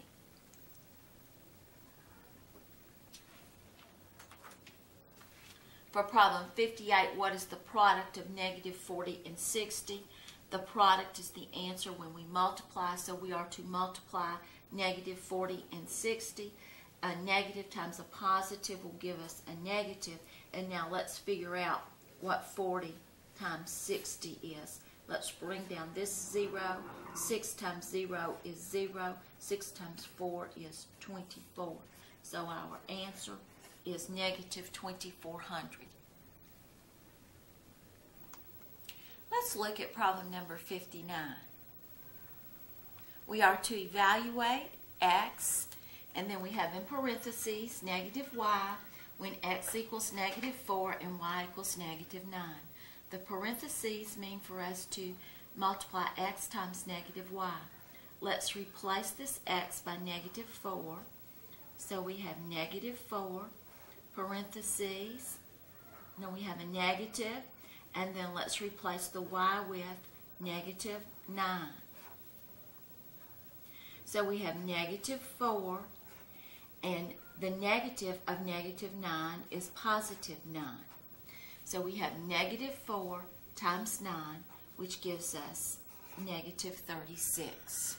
For problem fifty-eight, what is the product of negative forty and sixty? The product is the answer when we multiply, so we are to multiply negative forty and sixty. A negative times a positive will give us a negative. And now let's figure out what forty times sixty is. Let's bring down this zero. six times zero is zero. six times four is twenty-four. So our answer is negative twenty-four hundred. Let's look at problem number fifty-nine. We are to evaluate x, and then we have in parentheses negative y when x equals negative four and y equals negative nine. The parentheses mean for us to multiply x times negative y. Let's replace this x by negative four. So we have negative four, parentheses, then we have a negative, and then let's replace the y with negative nine. So we have negative four, and the negative of negative nine is positive nine. So we have negative four times nine, which gives us negative thirty-six.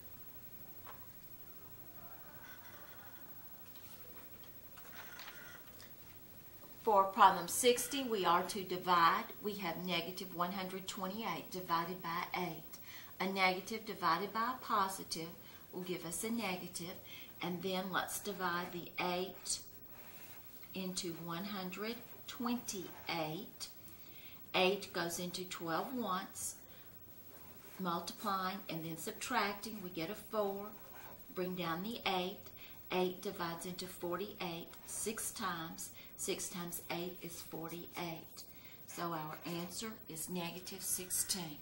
For problem sixty, we are to divide. We have negative one hundred twenty-eight divided by eight. A negative divided by a positive will give us a negative. And then let's divide the eight into one hundred twenty-eight. eight goes into twelve once. Multiplying and then subtracting, we get a four. Bring down the eight. eight divides into forty-eight six times. six times eight is forty-eight. So our answer is negative sixteen.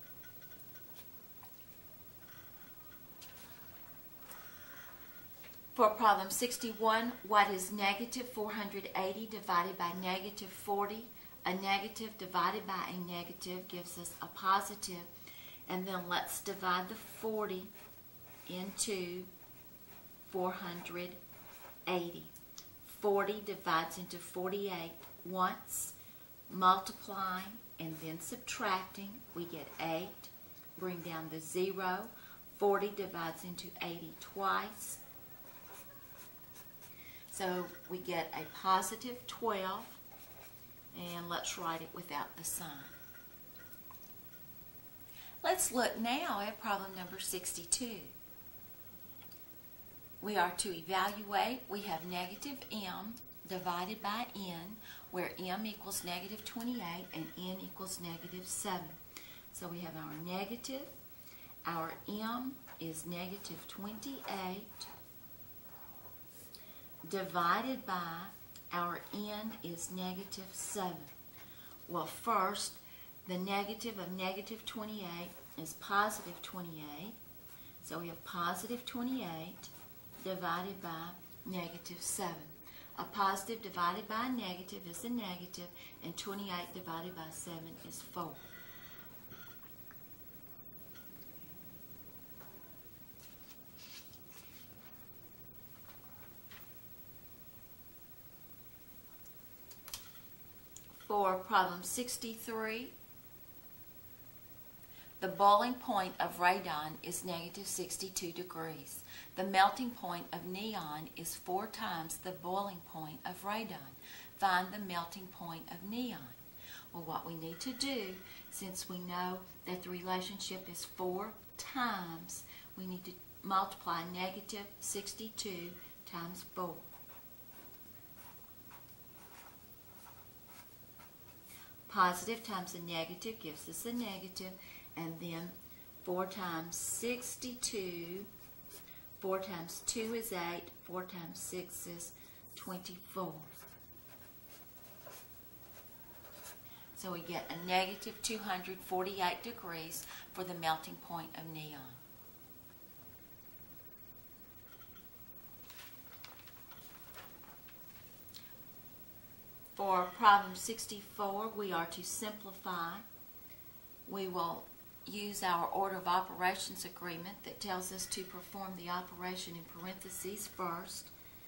For problem sixty-one, what is negative four hundred eighty divided by negative forty? A negative divided by a negative gives us a positive. And then let's divide the forty into four hundred eighty. forty divides into forty-eight once. Multiplying and then subtracting, we get eight. Bring down the zero. forty divides into eighty twice. So we get a positive twelve. And let's write it without the sign. Let's look now at problem number sixty-two. We are to evaluate. We have negative m divided by n, where m equals negative twenty-eight and n equals negative seven. So we have our negative. Our m is negative twenty-eight divided by our n is negative seven. Well, first, the negative of negative twenty-eight is positive twenty-eight. So we have positive twenty-eight divided by negative seven. A positive divided by a negative is a negative, and twenty-eight divided by seven is four. For problem sixty-three, the boiling point of radon is negative sixty-two degrees. The melting point of neon is four times the boiling point of radon. Find the melting point of neon. Well, what we need to do, since we know that the relationship is four times, we need to multiply negative sixty-two times four. Positive times a negative gives us a negative, and then four times sixty-two, four times two is eight, four times six is twenty-four. So we get a negative two hundred forty-eight degrees for the melting point of neon. For problem sixty-four, we are to simplify. We will use our order of operations agreement that tells us to perform the operation in parentheses first.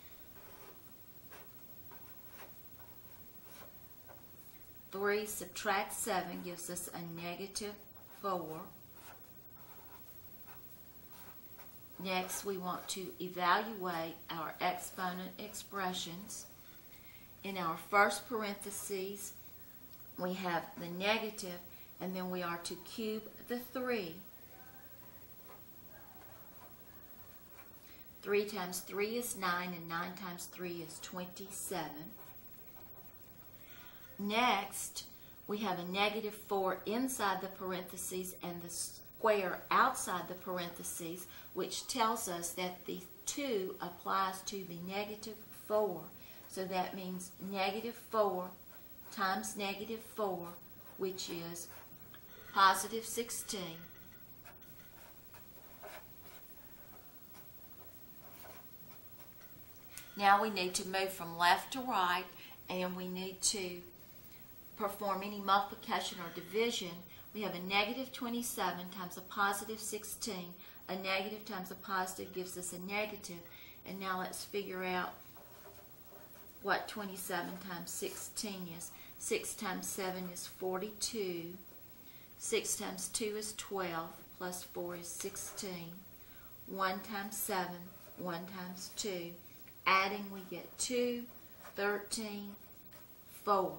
three subtract seven gives us a negative four. Next, we want to evaluate our exponent expressions. In our first parentheses, we have the negative, and then we are to cube the three. three times three is nine, and nine times three is twenty-seven. Next, we have a negative four inside the parentheses and the square outside the parentheses, which tells us that the two applies to the negative four. So that means negative four times negative four, which is positive sixteen. Now we need to move from left to right, and we need to perform any multiplication or division. We have a negative twenty-seven times a positive sixteen. A negative times a positive gives us a negative. And now let's figure out what twenty-seven times sixteen is. six times seven is forty-two. six times two is twelve, plus four is sixteen. one times seven, one times two. Adding, we get two, thirteen, four.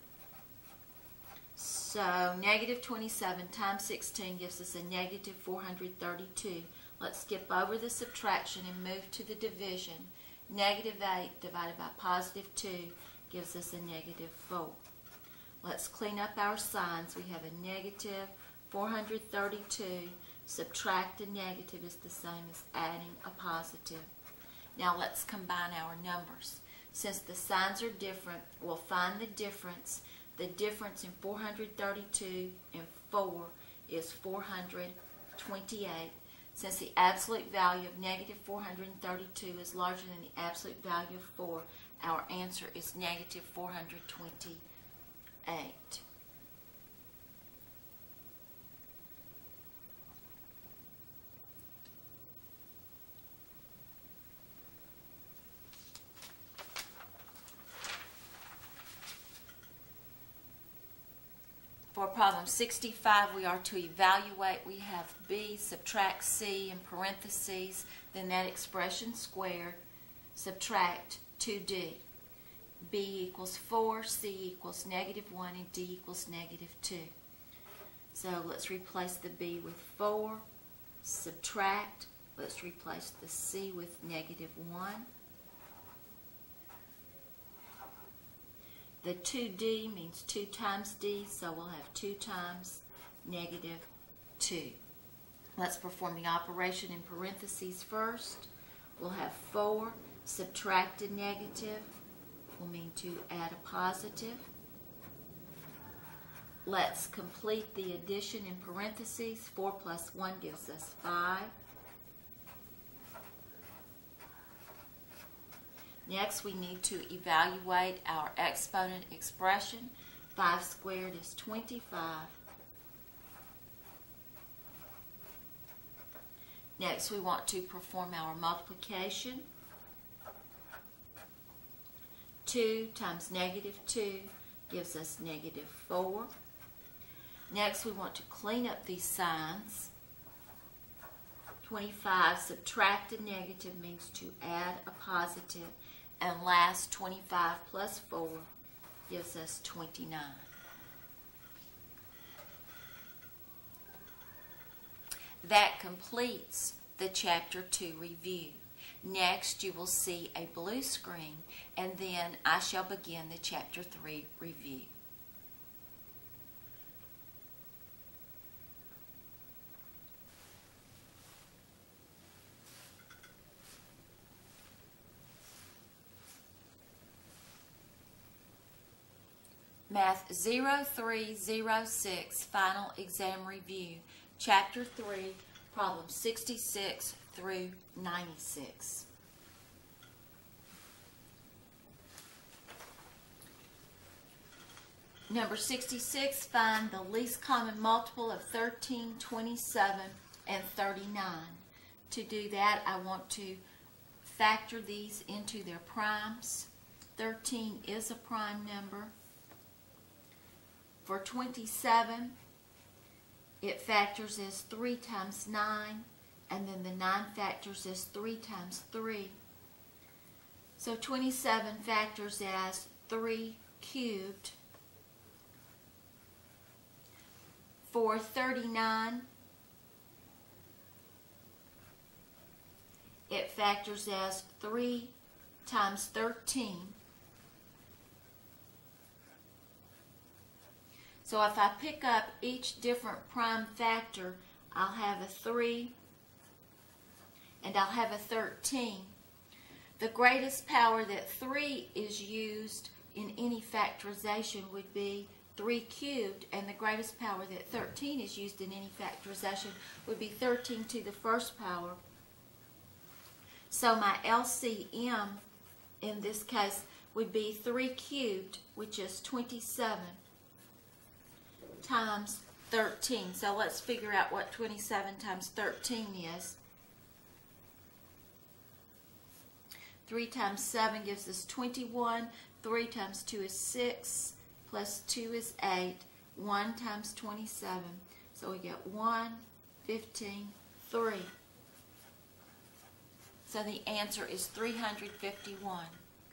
So negative twenty-seven times sixteen gives us a negative four hundred thirty-two. Let's skip over the subtraction and move to the division. Negative eight divided by positive two gives us a negative four. Let's clean up our signs. We have a negative four hundred thirty-two. Subtract a negative is the same as adding a positive. Now let's combine our numbers. Since the signs are different, we'll find the difference. The difference in four hundred thirty-two and four is four hundred twenty-eight. Since the absolute value of negative four hundred thirty-two is larger than the absolute value of four, our answer is negative four hundred twenty-eight. For problem sixty-five, we are to evaluate. We have B, subtract C in parentheses, then that expression squared, subtract two D. B equals four, C equals negative one, and D equals negative two. So let's replace the B with four, subtract. Let's replace the C with negative one. The two D means two times D, so we'll have two times negative two. Let's perform the operation in parentheses first. We'll have four, subtract a negative, will mean to add a positive. Let's complete the addition in parentheses. four plus one gives us five. Next, we need to evaluate our exponent expression. five squared is twenty-five. Next, we want to perform our multiplication. two times negative two gives us negative four. Next, we want to clean up these signs. twenty-five, subtract a negative means to add a positive. And last, twenty-five plus four gives us twenty-nine. That completes the Chapter two review. Next, you will see a blue screen, and then I shall begin the Chapter three review. Math zero three zero six, Final Exam Review, Chapter three, Problems sixty-six through ninety-six. Number sixty-six, find the least common multiple of thirteen, twenty-seven, and thirty-nine. To do that, I want to factor these into their primes. thirteen is a prime number. For twenty-seven, it factors as three times nine, and then the nine factors as three times three. So twenty-seven factors as three cubed. For thirty-nine, it factors as three times thirteen. So if I pick up each different prime factor, I'll have a three and I'll have a thirteen. The greatest power that three is used in any factorization would be three cubed, and the greatest power that thirteen is used in any factorization would be thirteen to the first power. So my L C M in this case would be three cubed, which is twenty-seven, times thirteen. So let's figure out what twenty-seven times thirteen is. three times seven gives us twenty-one. three times two is six, plus two is eight. one times twenty-seven. So we get one, fifteen, three. So the answer is three hundred fifty-one.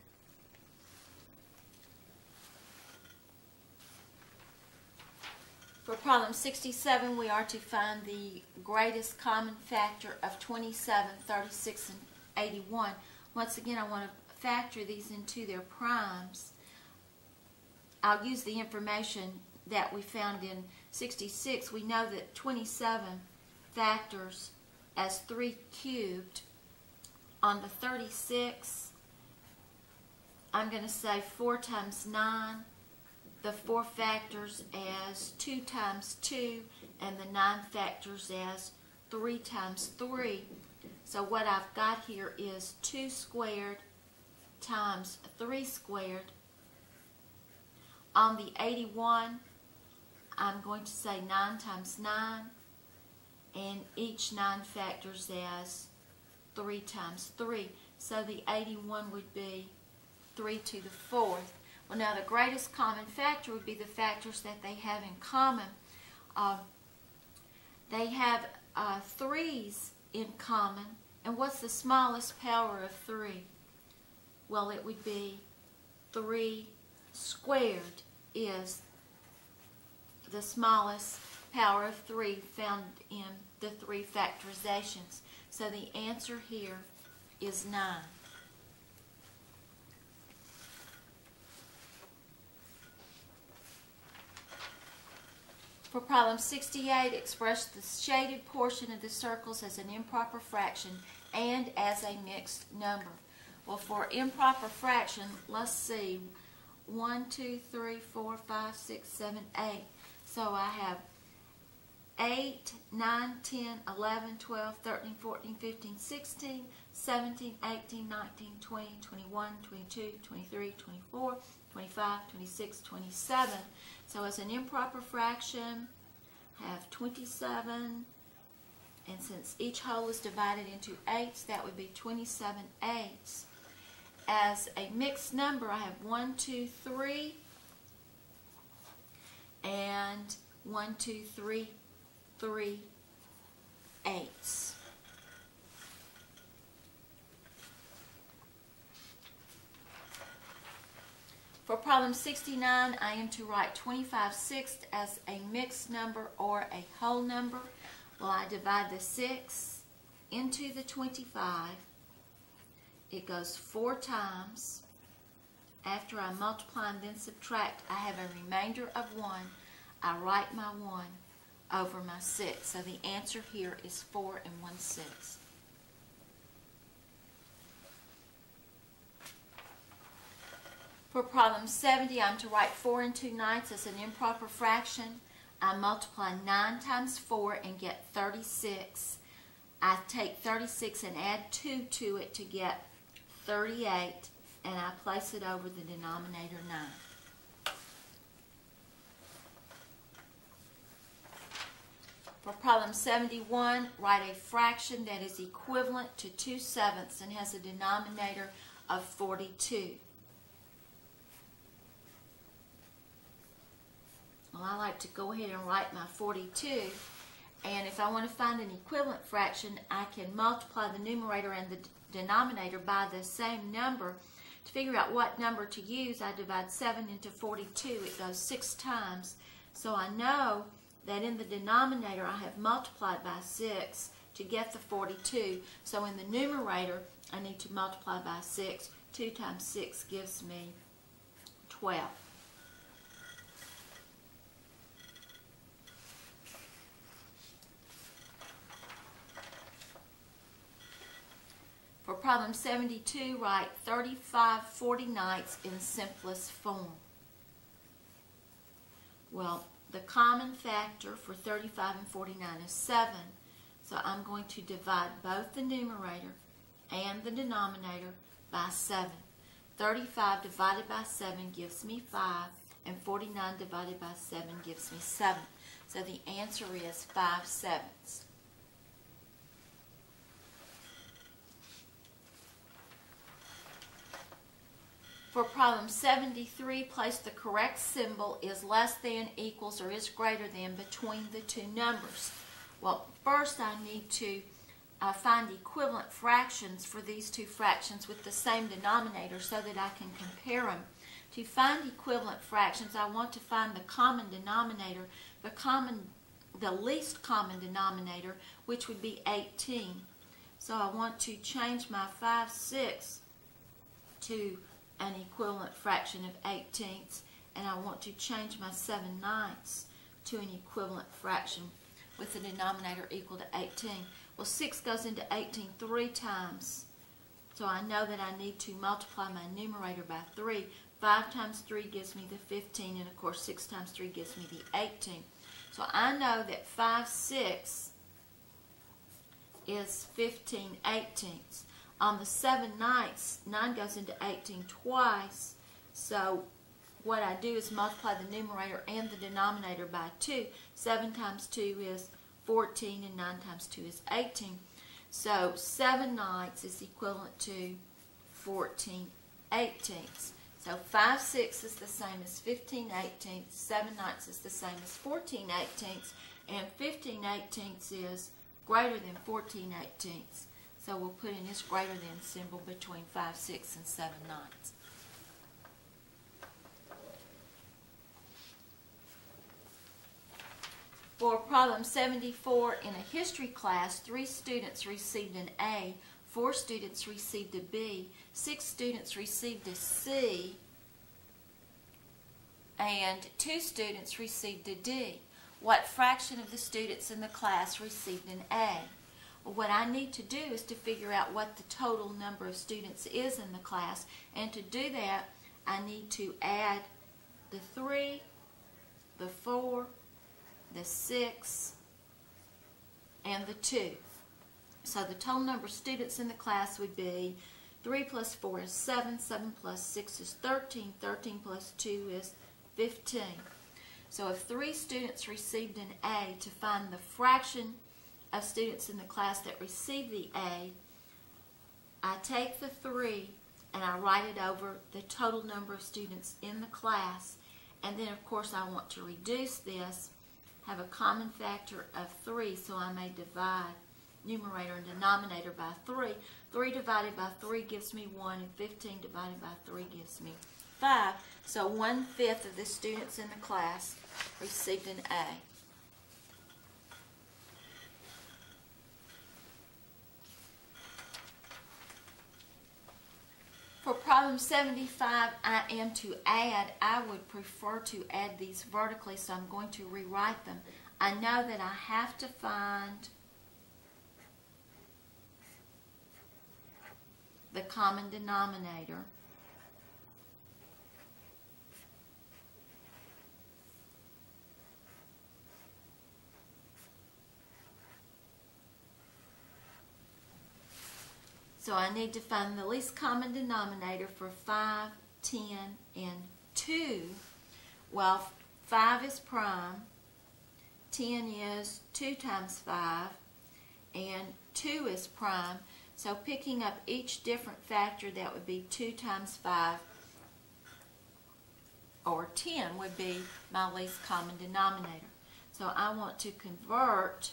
For problem sixty-seven, we are to find the greatest common factor of twenty-seven, thirty-six, and eighty-one. Once again, I want to factor these into their primes. I'll use the information that we found in sixty-six. We know that twenty-seven factors as three cubed. On the thirty-six, I'm going to say four times nine. The four factors as two times two, and the nine factors as three times three. So what I've got here is two squared times three squared. On the eighty-one, I'm going to say nine times nine, and each nine factors as three times three. So the eighty-one would be three to the fourth. Well, now the greatest common factor would be the factors that they have in common. Uh, they have uh, threes in common. And what's the smallest power of three? Well, it would be three squared is the smallest power of three found in the three factorizations. So the answer here is nine. For problem sixty-eight, express the shaded portion of the circles as an improper fraction and as a mixed number. Well, for improper fraction, let's see, one, two, three, four, five, six, seven, eight. So I have eight, nine, ten, eleven, twelve, thirteen, fourteen, fifteen, sixteen, seventeen, eighteen, nineteen, twenty, twenty-one, twenty-two, twenty-three, twenty-four, twenty-five, twenty-six, twenty-seven. So as an improper fraction, I have twenty-seven, and since each whole is divided into eighths, that would be twenty-seven eighths. As a mixed number, I have one, two, three, and one, two, three, three eighths. For problem sixty-nine, I am to write twenty-five sixths as a mixed number or a whole number. Well, I divide the six into the twenty-five. It goes four times. After I multiply and then subtract, I have a remainder of one. I write my one over my six. So the answer here is four and one sixth. For problem seventy, I'm to write four and two ninths as an improper fraction. I multiply nine times four and get thirty-six. I take thirty-six and add two to it to get thirty-eight, and I place it over the denominator nine. For problem seventy-one, write a fraction that is equivalent to two sevenths and has a denominator of forty-two. Well, I like to go ahead and write my forty-two, and if I want to find an equivalent fraction, I can multiply the numerator and the denominator by the same number. To figure out what number to use, I divide seven into forty-two. It goes six times. So I know that in the denominator I have multiplied by six to get the forty-two. So in the numerator, I need to multiply by six. two times six gives me twelve. For problem seventy-two, write thirty-five forty-ninths in simplest form. Well, the common factor for thirty-five and forty-nine is seven, so I'm going to divide both the numerator and the denominator by seven. thirty-five divided by seven gives me five, and forty-nine divided by seven gives me seven. So the answer is five sevenths. For problem seventy-three, place the correct symbol is less than, equals, or is greater than between the two numbers. Well, first I need to uh, find equivalent fractions for these two fractions with the same denominator so that I can compare them. To find equivalent fractions, I want to find the common denominator, the common, the least common denominator, which would be eighteen. So I want to change my five sixths to an equivalent fraction of eighteenths, and I want to change my seven ninths to an equivalent fraction with the denominator equal to eighteen. Well, six goes into eighteen three times, so I know that I need to multiply my numerator by three. five times three gives me the fifteen, and of course six times three gives me the eighteen. So I know that five sixths is fifteen eighteenths. On the seven ninths, nine goes into eighteen twice, so what I do is multiply the numerator and the denominator by two. seven times two is fourteen, and nine times two is eighteen. So seven ninths is equivalent to fourteen eighteenths. So five sixths is the same as fifteen eighteenths, seven ninths is the same as fourteen eighteenths, and fifteen eighteenths is greater than fourteen eighteenths. So we'll put in this greater than symbol between five sixths and seven ninths. For problem seventy-four, in a history class, three students received an A, four students received a B, six students received a C, and two students received a D. What fraction of the students in the class received an A? Well, what I need to do is to figure out what the total number of students is in the class, and to do that, I need to add the three, the four, the six, and the two. So the total number of students in the class would be three plus four is seven, seven plus six is thirteen, thirteen plus two is fifteen. So if three students received an A, to find the fraction of students in the class that received the A, I take the three and I write it over the total number of students in the class, and then of course I want to reduce this, have a common factor of three, so I may divide numerator and denominator by three. three divided by three gives me one, and fifteen divided by three gives me five. So one-fifth of the students in the class received an A. For problem seventy-five, I am to add. I would prefer to add these vertically, so I'm going to rewrite them. I know that I have to find the common denominator. So I need to find the least common denominator for five, ten, and two. Well, five is prime, ten is two times five, and two is prime. So picking up each different factor, that would be two times five, or ten would be my least common denominator. So I want to convert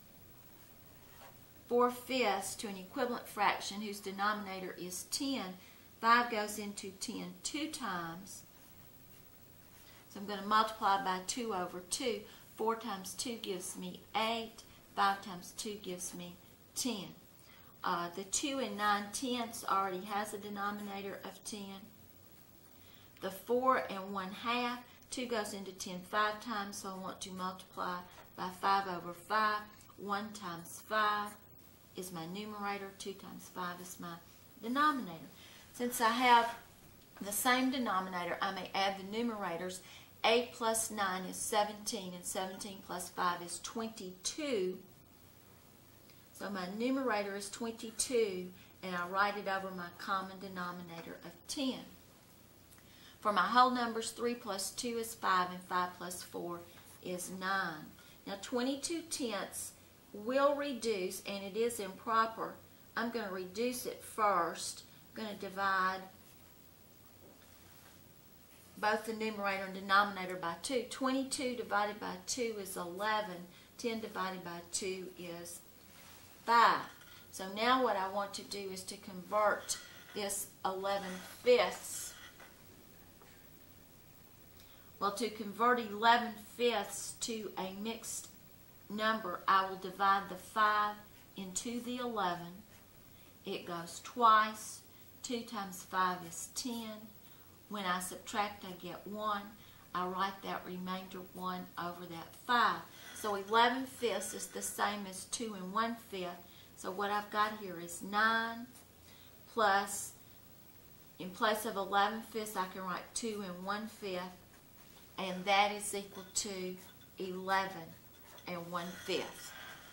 four-fifths to an equivalent fraction whose denominator is ten. five goes into ten two times. So I'm going to multiply by two over two. four times two gives me eight. five times two gives me ten. Uh, the two and nine tenths already has a denominator of ten. The four and one half, two goes into ten five times, so I want to multiply by five over five. one times five is my numerator, two times five is my denominator. Since I have the same denominator, I may add the numerators. eight plus nine is seventeen, and seventeen plus five is twenty-two. So my numerator is twenty-two, and I write it over my common denominator of ten. For my whole numbers, three plus two is five, and five plus four is nine. Now twenty-two tenths will reduce, and it is improper. I'm going to reduce it first. I'm going to divide both the numerator and denominator by two. twenty-two divided by two is eleven. ten divided by two is five. So now what I want to do is to convert this eleven fifths. Well, to convert eleven fifths to a mixed number, I will divide the five into the eleven. It goes twice. two times five is ten. When I subtract, I get one. I write that remainder one over that five. So eleven fifths is the same as two and one fifth. So what I've got here is nine plus, in place of eleven fifths, I can write two and one fifth. And that is equal to eleven and one fifth.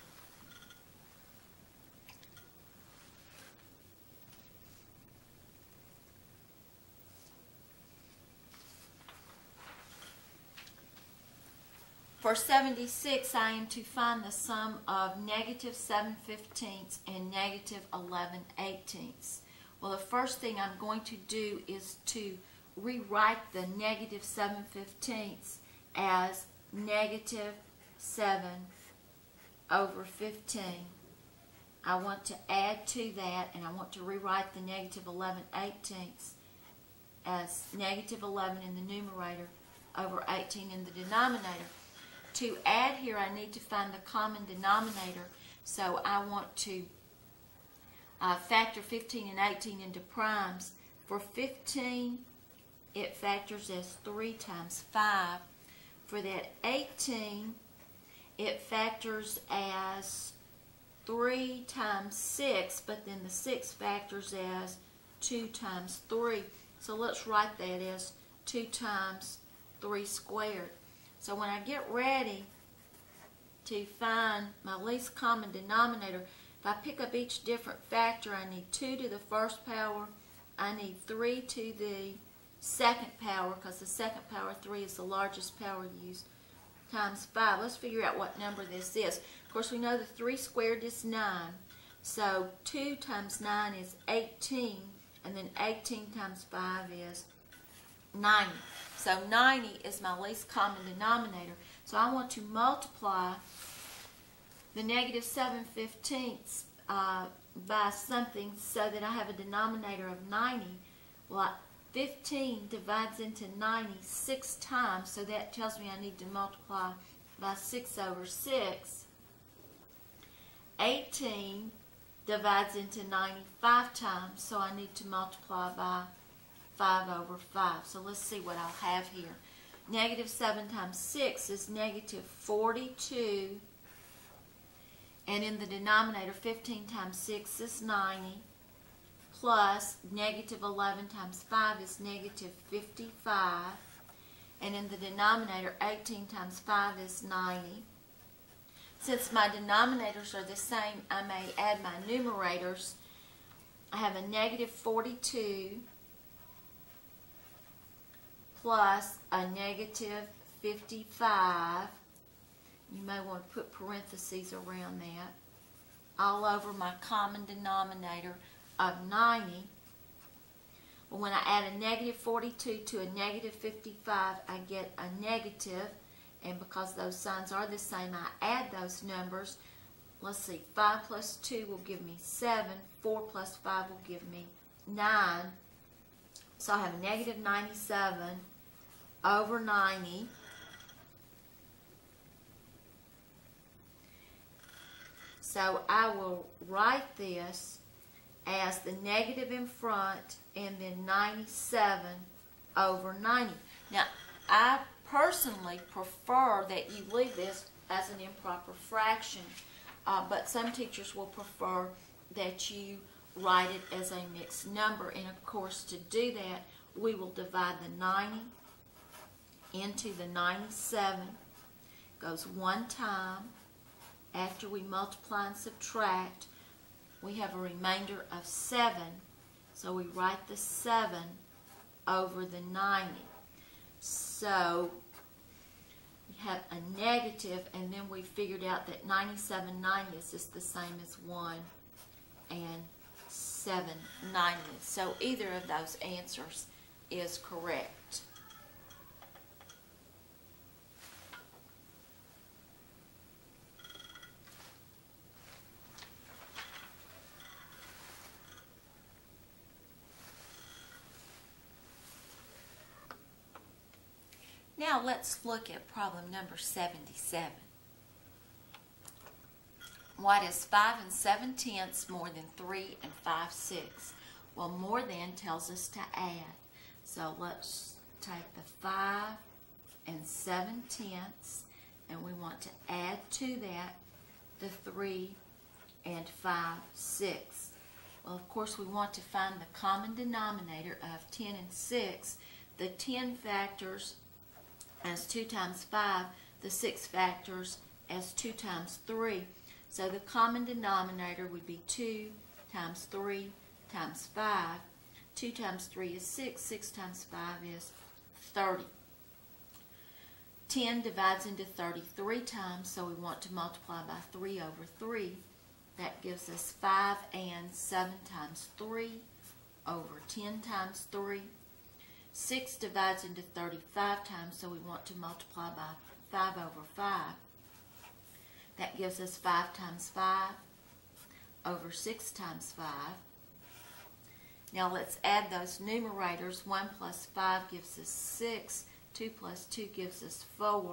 For seventy-six, I am to find the sum of negative seven fifteenths and negative eleven eighteenths. Well, the first thing I'm going to do is to rewrite the negative seven fifteenths as negative seven over fifteen. I want to add to that, and I want to rewrite the negative eleven eighteenths as negative eleven in the numerator over eighteen in the denominator. To add here, I need to find the common denominator, so I want to uh, factor fifteen and eighteen into primes. For fifteen, it factors as three times five. For that eighteen, it factors as three times six, but then the six factors as two times three. So let's write that as two times three squared. So when I get ready to find my least common denominator, if I pick up each different factor, I need two to the first power, I need three to the second power, because the second power, three, is the largest power used, times five. Let's figure out what number this is. Of course, we know the three squared is nine, so two times nine is eighteen, and then eighteen times five is ninety. So ninety is my least common denominator. So I want to multiply the negative seven fifteenths uh, by something so that I have a denominator of ninety. Well, fifteen divides into ninety six times, so that tells me I need to multiply by six over six. eighteen divides into ninety five times, so I need to multiply by five over five. So let's see what I'll have here. Negative seven times six is negative forty-two. And in the denominator, fifteen times six is ninety. Plus negative eleven times five is negative fifty-five. And in the denominator, eighteen times five is ninety. Since my denominators are the same, I may add my numerators. I have a negative forty-two plus a negative fifty-five. You may want to put parentheses around that. All over my common denominator of ninety. Well, when I add a negative forty-two to a negative fifty-five, I get a negative. And because those signs are the same, I add those numbers. Let's see, five plus two will give me seven. four plus five will give me nine. So I have a negative ninety-seven over ninety. So I will write this as the negative in front and then ninety-seven over ninety. Now, I personally prefer that you leave this as an improper fraction, uh, but some teachers will prefer that you write it as a mixed number. And of course, to do that, we will divide the ninety into the ninety-seven. Goes one time. After we multiply and subtract, we have a remainder of seven. So we write the seven over the ninety. So we have a negative, and then we figured out that ninety-seven ninetieths is the same as one and seven ninetieths. So either of those answers is correct. Now let's look at problem number seventy-seven. What is five and seven tenths more than three and five sixths? Well, more than tells us to add. So let's take the five and seven tenths, and we want to add to that the three and five sixths. Well, of course, we want to find the common denominator of ten and six. The ten factors as two times five, the six factors as two times three. So the common denominator would be two times three times five. two times three is six. six times five is thirty. ten divides into thirty three times, so we want to multiply by three over three. That gives us five and seven times three over ten times three. six divides into thirty-five times, so we want to multiply by five over five. That gives us five times five over six times five. Now let's add those numerators. one plus five gives us six. two plus two gives us four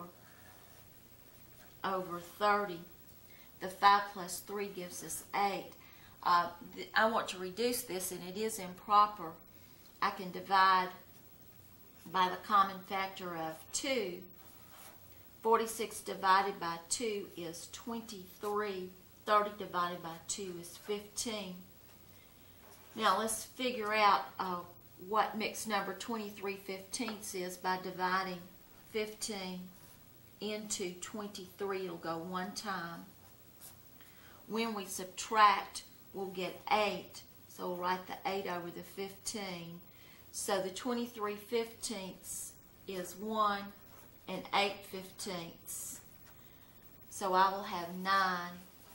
over thirty. The five plus three gives us eight. Uh, I want to reduce this, and it is improper. I can divide by the common factor of two. forty-six divided by two is twenty-three. thirty divided by two is fifteen. Now let's figure out uh, what mixed number twenty-three fifteenths is by dividing fifteen into twenty-three. It'll go one time. When we subtract, we'll get eight. So we'll write the eight over the fifteen. So the twenty-three fifteenths is one and eight fifteenths. So I will have nine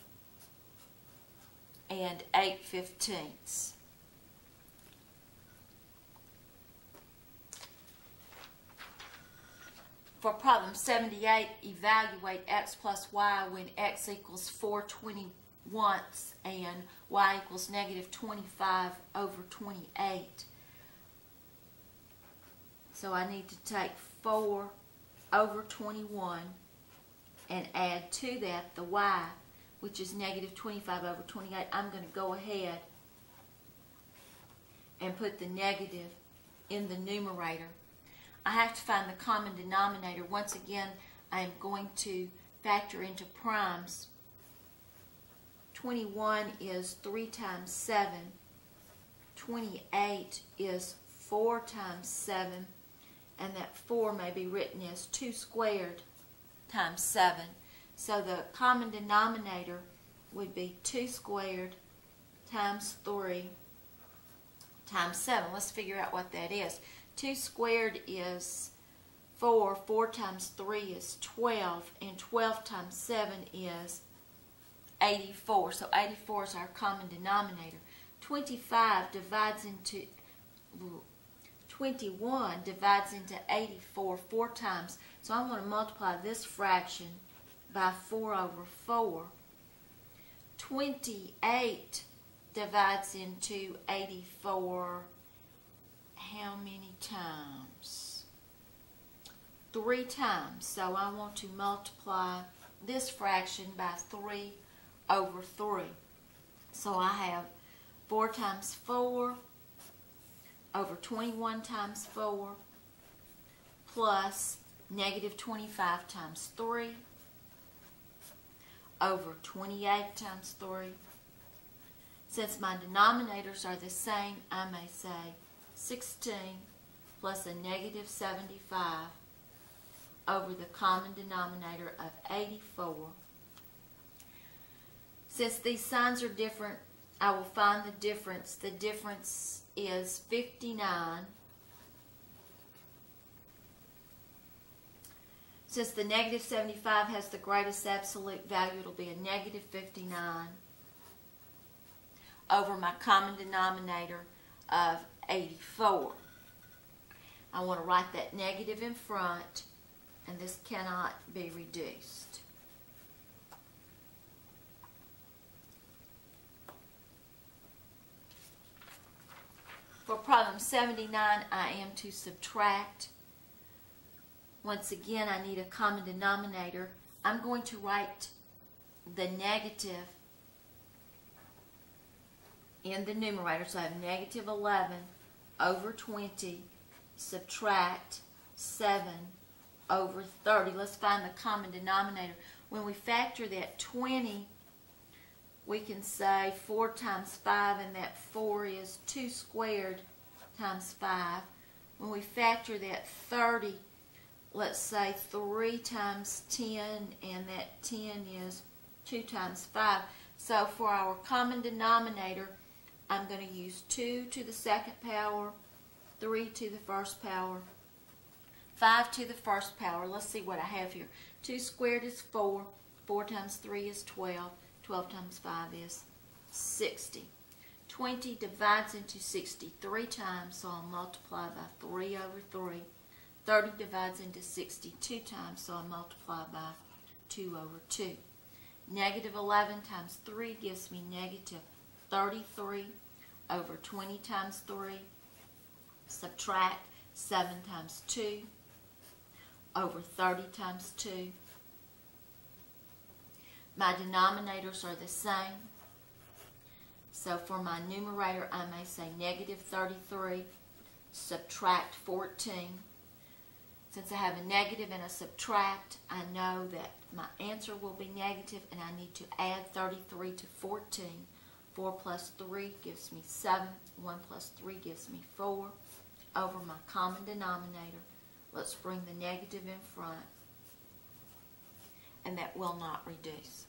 and eight fifteenths. For problem seventy-eight, evaluate x plus y when x equals four twenty-onths and y equals negative twenty-five over twenty-eight. So I need to take four over twenty-one and add to that the y, which is negative twenty-five over twenty-eight. I'm going to go ahead and put the negative in the numerator. I have to find the common denominator. Once again, I am going to factor into primes. twenty-one is three times seven. twenty-eight is four times seven. And that four may be written as two squared times seven. So the common denominator would be two squared times three times seven. Let's figure out what that is. two squared is four. four times three is twelve. And twelve times seven is eighty-four. So eighty-four is our common denominator. twenty-five divides into... twenty-one divides into eighty-four four times. So I'm going to multiply this fraction by four over four. twenty-eight divides into eighty-four how many times? Three times. So I want to multiply this fraction by three over three. So I have four times four over twenty-one times four plus negative twenty-five times three over twenty-eight times three. Since my denominators are the same, I may say sixteen plus a negative seventy-five over the common denominator of eighty-four. Since these signs are different, I will find the difference. The difference is fifty-nine. Since the negative seventy-five has the greatest absolute value, it'll be a negative fifty-nine over my common denominator of eighty-four. I want to write that negative in front, and this cannot be reduced. For problem seventy-nine, I am to subtract once again, I need a common denominator. I'm going to write the negative in the numerator. So I have negative eleven over twenty, subtract seven over thirty. Let's find the common denominator. When we factor that twenty, we can say four times five, and that four is two squared times five. When we factor that thirty, let's say three times ten, and that ten is two times five. So for our common denominator, I'm going to use two to the second power, three to the first power, five to the first power. Let's see what I have here. two squared is four. four times three is twelve. twelve times five is sixty. twenty divides into sixty three times, so I'll multiply by three over three. thirty divides into sixty two times, so I'll multiply by two over two. Negative eleven times three gives me negative thirty-three over twenty times three. Subtract seven times two over thirty times two. My denominators are the same. So for my numerator, I may say negative thirty-three, subtract fourteen. Since I have a negative and a subtract, I know that my answer will be negative, and I need to add thirty-three to fourteen. four plus three gives me seven. one plus three gives me four. Over my common denominator, let's bring the negative in front, and that will not reduce.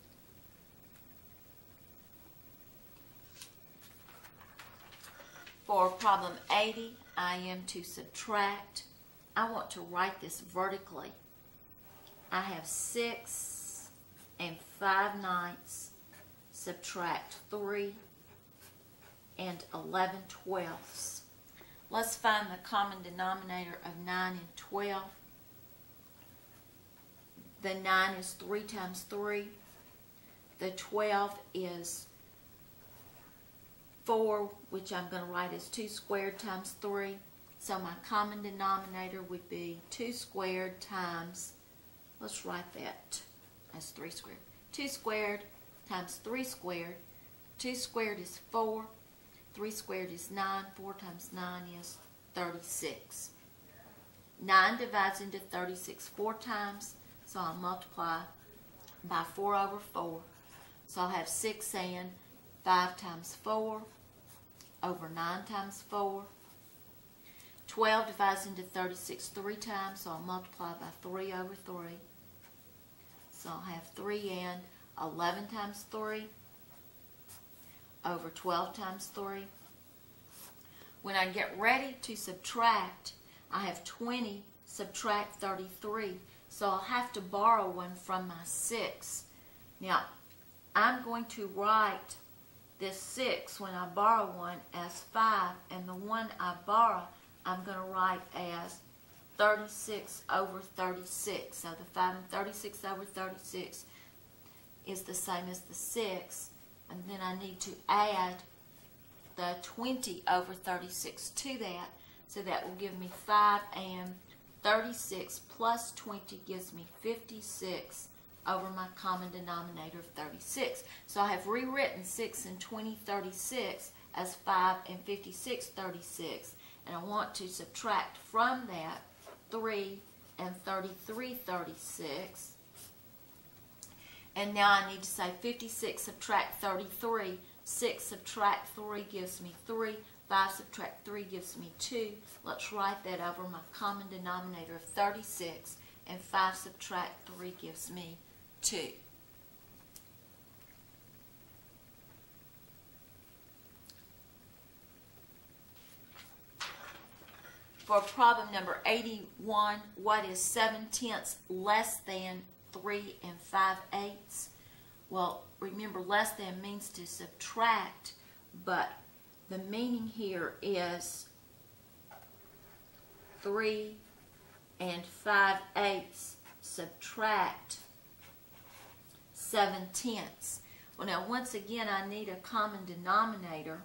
For problem eighty, I am to subtract. I want to write this vertically. I have six and five ninths, subtract three, and eleven twelfths. Let's find the common denominator of nine and twelve. The nine is three times three. The twelve is four, which I'm going to write as two squared times three. So my common denominator would be two squared times, let's write that as three squared. two squared times three squared. two squared is four. three squared is nine. four times nine is thirty-six. nine divides into thirty-six four times, so I'll multiply by four over four. So I'll have six and five times four over nine times four. twelve divides into thirty-six three times, so I'll multiply by three over three. So I'll have three and eleven times three over twelve times three. When I get ready to subtract, I have twenty subtract thirty-three, so I'll have to borrow one from my six. Now, I'm going to write this six when I borrow one as five, and the one I borrow I'm going to write as thirty-six over thirty-six. So the five and thirty-six over thirty-six is the same as the six. And then I need to add the twenty over thirty-six to that. So that will give me five, and thirty-six plus twenty gives me fifty-six over my common denominator of thirty-six. So I have rewritten six and twenty thirty-six as five and fifty-six thirty-six. And I want to subtract from that three and thirty-three thirty-six. And now I need to say fifty-six subtract thirty-three. six subtract three gives me three. five subtract three gives me two. Let's write that over my common denominator of thirty-six. And five subtract three gives me two. For problem number eighty-one, what is seven tenths less than three and five eighths? Well, remember, less than means to subtract, but the meaning here is three and five eighths subtract seven tenths. Well, now, once again, I need a common denominator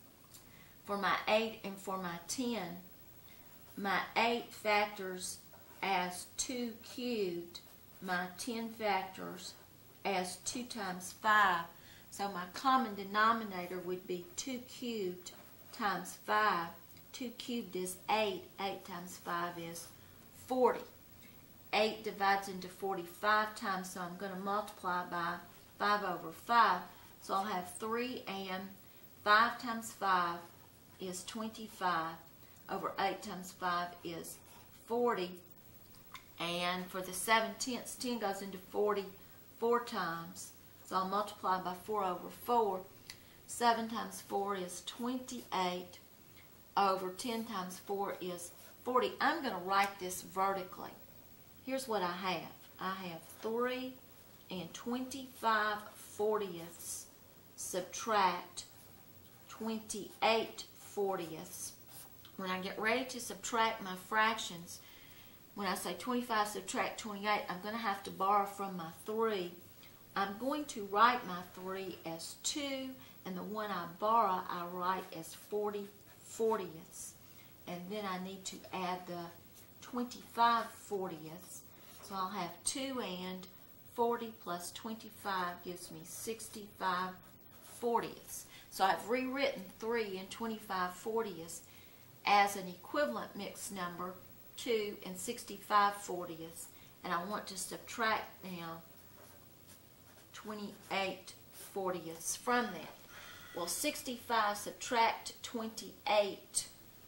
for my eight and for my ten. My eight factors as two cubed my ten factors as two times five. So my common denominator would be two cubed times five. two cubed is eight. eight times five is forty. eight divides into forty-five times, so I'm going to multiply by five over five. So I'll have three, and five times five is twenty-five, over eight times five is forty. And for the seven tenths, ten goes into forty four times. So I'll multiply by four over four. seven times four is twenty-eight, over ten times four is forty. I'm going to write this vertically. Here's what I have. I have three and twenty-five fortieths subtract twenty-eight fortieths. When I get ready to subtract my fractions, when I say twenty-five subtract twenty-eight, I'm going to have to borrow from my three. I'm going to write my three as two, and the one I borrow I write as forty fortieths. And then I need to add the twenty-five fortieths. So I'll have two and forty plus twenty-five gives me sixty-five fortieths. So I've rewritten three and twenty-five fortieths as an equivalent mixed number, two and sixty-five fortieths. And I want to subtract now twenty-eight fortieths from that. Well, sixty-five subtract twenty-eight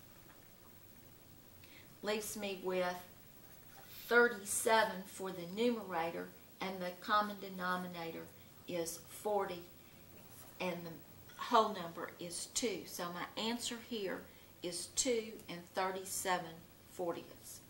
leaves me with thirty-seven for the numerator, and the common denominator is forty, and the whole number is two. So my answer here is two and thirty-seven fortieths.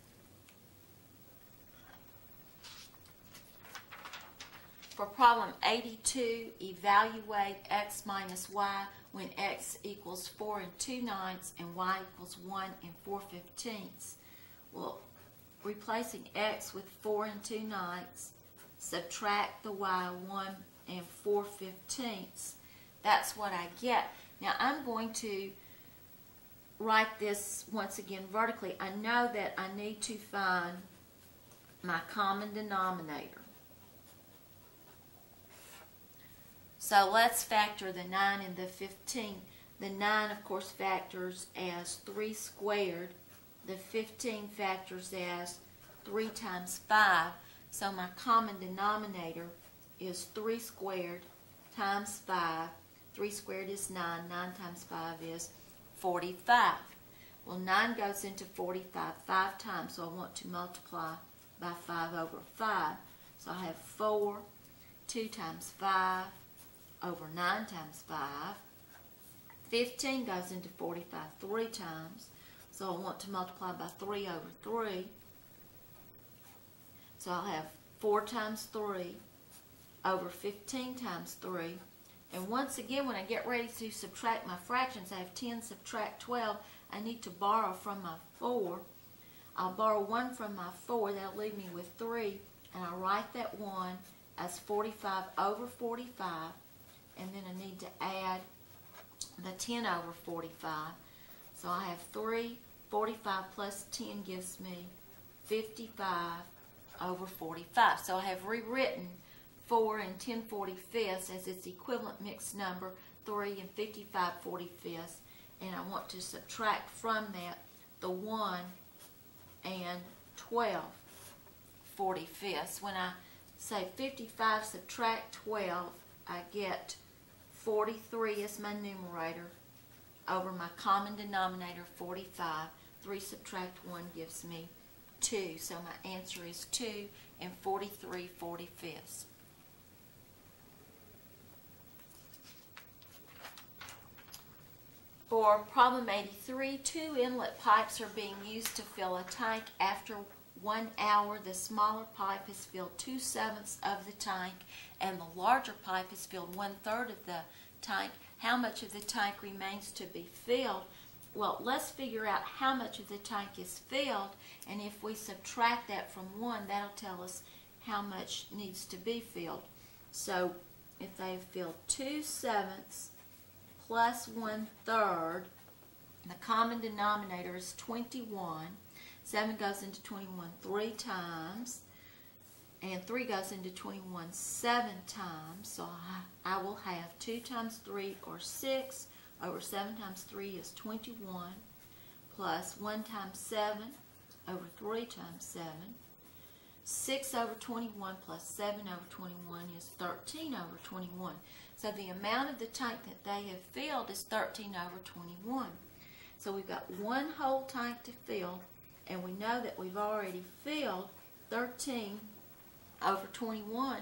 For problem eighty-two, evaluate x minus y when x equals four and two ninths and y equals one and four fifteenths. Well, replacing x with four and two ninths, subtract the y one and four fifteenths. That's what I get. Now I'm going to write this once again vertically. I know that I need to find my common denominator. So let's factor the nine and the fifteen. The nine, of course, factors as three squared. The fifteen factors as three times five. So my common denominator is three squared times five. three squared is nine. nine times five is forty-five. Well, nine goes into forty-five five times, so I want to multiply by five over five. So I have four, two times five, over nine times five. fifteen goes into forty-five three times, so I want to multiply by three over three. So I'll have four times three over fifteen times three. And once again, when I get ready to subtract my fractions, I have ten subtract twelve. I need to borrow from my four. I'll borrow one from my four. That'll leave me with three. And I'll write that one as forty-five over forty-five. And then I need to add the ten over forty-five. So I have three, forty-five plus ten gives me fifty-five over forty-five. So I have rewritten four and ten forty-fifths as its equivalent mixed number, three and fifty-five forty-fifths. And I want to subtract from that the one and twelve forty-fifths. When I say fifty-five subtract twelve, I get forty-three as my numerator over my common denominator, forty-five. three subtract one gives me two. So my answer is two and forty-three forty-fifths. For problem eighty-three, two inlet pipes are being used to fill a tank. After one hour, the smaller pipe has filled two-sevenths of the tank, and the larger pipe has filled one-third of the tank. How much of the tank remains to be filled? Well, let's figure out how much of the tank is filled, and if we subtract that from one, that'll tell us how much needs to be filled. So if they've filled two-sevenths plus one-third, the common denominator is twenty-one. seven goes into twenty-one three times, and three goes into twenty-one seven times. So I, I will have two times three, or six, over seven times three is twenty-one, plus one times seven over three times seven. six over twenty-one plus seven over twenty-one is thirteen over twenty-one. So the amount of the tank that they have filled is thirteen over twenty-one. So we've got one whole tank to fill, and we know that we've already filled thirteen over twenty-one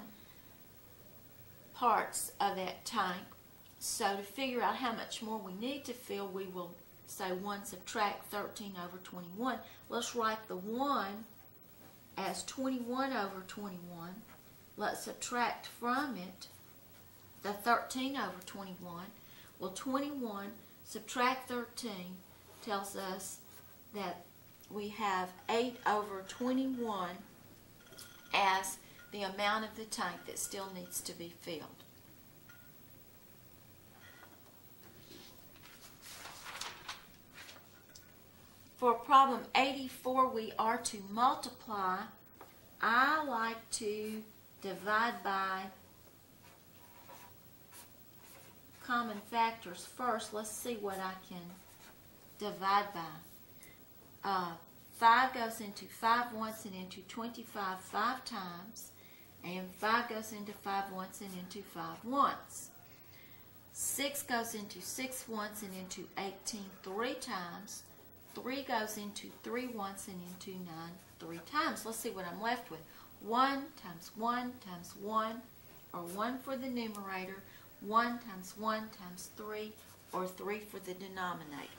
parts of that tank. So to figure out how much more we need to fill, we will say one subtract thirteen over twenty-one. Let's write the one as twenty-one over twenty-one. Let's subtract from it the thirteen over twenty-one. Well, twenty-one subtract thirteen tells us that we have eight over twenty-one as the amount of the tank that still needs to be filled. For problem eighty-four, we are to multiply. I like to divide by common factors first. Let's see what I can divide by. Uh, five goes into five once and into twenty-five five times, and five goes into five once and into five once. six goes into six once and into eighteen three times. three goes into three once and into nine three times. Let's see what I'm left with. one times one times one, or one for the numerator, one times one times three, or three for the denominator.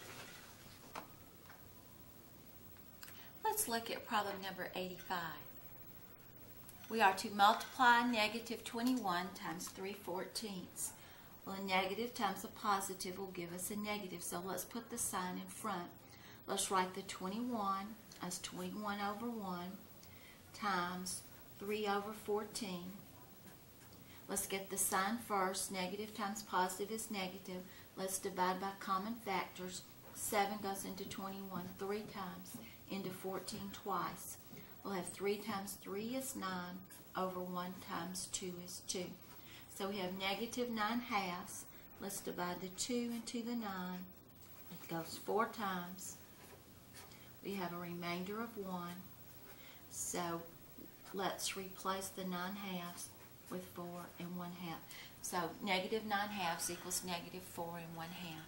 Let's look at problem number eighty-five. We are to multiply negative twenty-one times three fourteenths. Well, a negative times a positive will give us a negative, so let's put the sign in front. Let's write the twenty-one as twenty-one over one times three over fourteen. Let's get the sign first. Negative times positive is negative. Let's divide by common factors. seven goes into twenty-one three times, into fourteen twice. We'll have three times three is nine, over one times two is two. So we have negative nine halves. Let's divide the two into the nine. It goes four times. We have a remainder of one. So let's replace the nine halves with four and one half. So negative nine halves equals negative four and one half.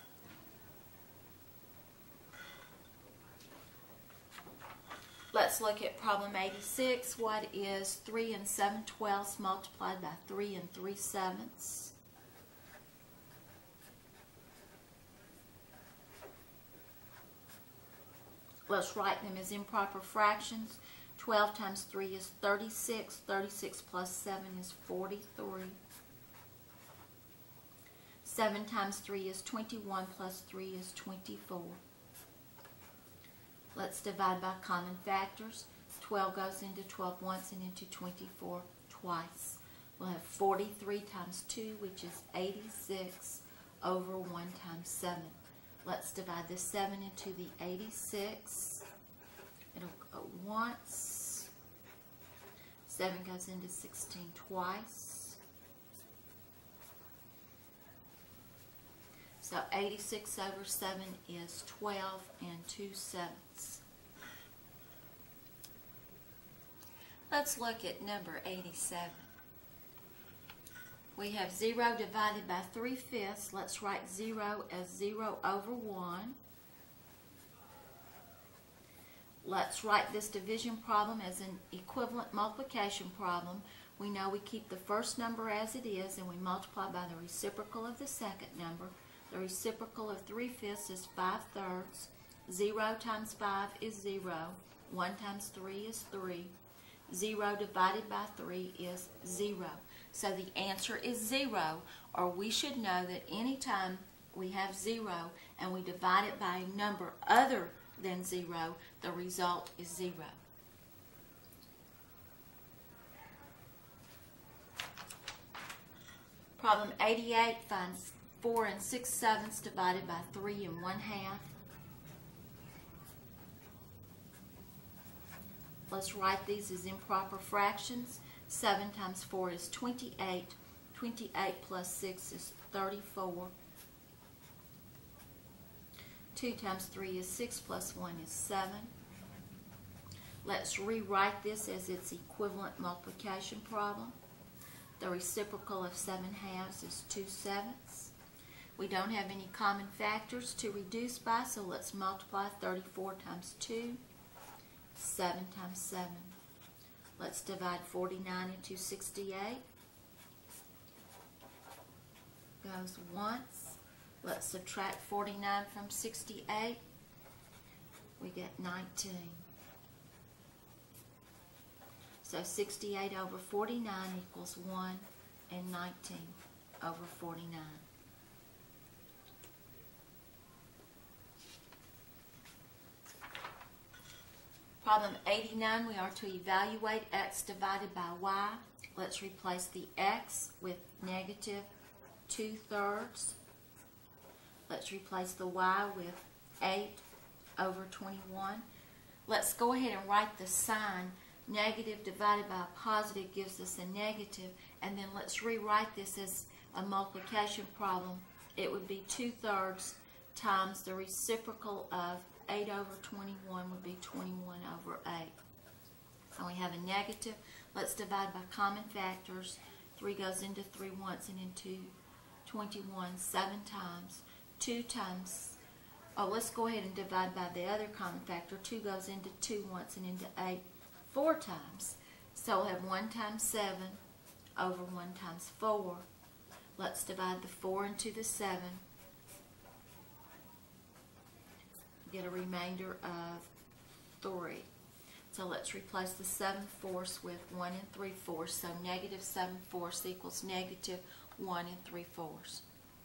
Let's look at problem eighty-six. What is three and seven twelfths multiplied by three and three sevenths? Let's write them as improper fractions. twelve times three is thirty-six. thirty-six plus seven is forty-three. seven times three is twenty-one, plus three is twenty-four. Let's divide by common factors. twelve goes into twelve once and into twenty-four twice. We'll have forty-three times two, which is eighty-six, over one times seven. Let's divide the seven into the eighty-six. It'll go once. seven goes into sixteen twice. So eighty-six over seven is twelve and two sevenths. Let's look at number eighty-seven. We have zero divided by three fifths. Let's write zero as zero over one. Let's write this division problem as an equivalent multiplication problem. We know we keep the first number as it is and we multiply by the reciprocal of the second number. The reciprocal of three fifths is five thirds. zero times five is zero. one times three is three. zero divided by three is zero. So the answer is zero, or we should know that anytime we have zero and we divide it by a number other than zero, the result is zero. Problem eighty-eight, find four and six sevenths divided by three and one half. Let's write these as improper fractions. seven times four is twenty-eight. twenty-eight plus six is thirty-four. two times three is six plus one is seven. Let's rewrite this as its equivalent multiplication problem. The reciprocal of seven halves is two sevenths. We don't have any common factors to reduce by, so let's multiply thirty-four times two. seven times seven. Let's divide forty-nine into sixty-eight. Goes once. Let's subtract forty-nine from sixty-eight. We get nineteen. So sixty-eight over forty-nine equals one, and nineteen over forty-nine. Problem eighty-nine, we are to evaluate x divided by y. Let's replace the x with negative two thirds. Let's replace the y with eight over twenty-one. Let's go ahead and write the sign. Negative divided by a positive gives us a negative, and then let's rewrite this as a multiplication problem. It would be two thirds times the reciprocal of eight over twenty-one would be twenty-one over eight. So we have a negative. Let's divide by common factors. three goes into three once and into twenty-one seven times. two times, oh, let's go ahead and divide by the other common factor. two goes into two once and into eight four times. So we'll have one times seven over one times four. Let's divide the four into the seven. Get a remainder of three. So let's replace the seven fourths with one and three fourths. So negative seven fourths equals negative one and three fourths.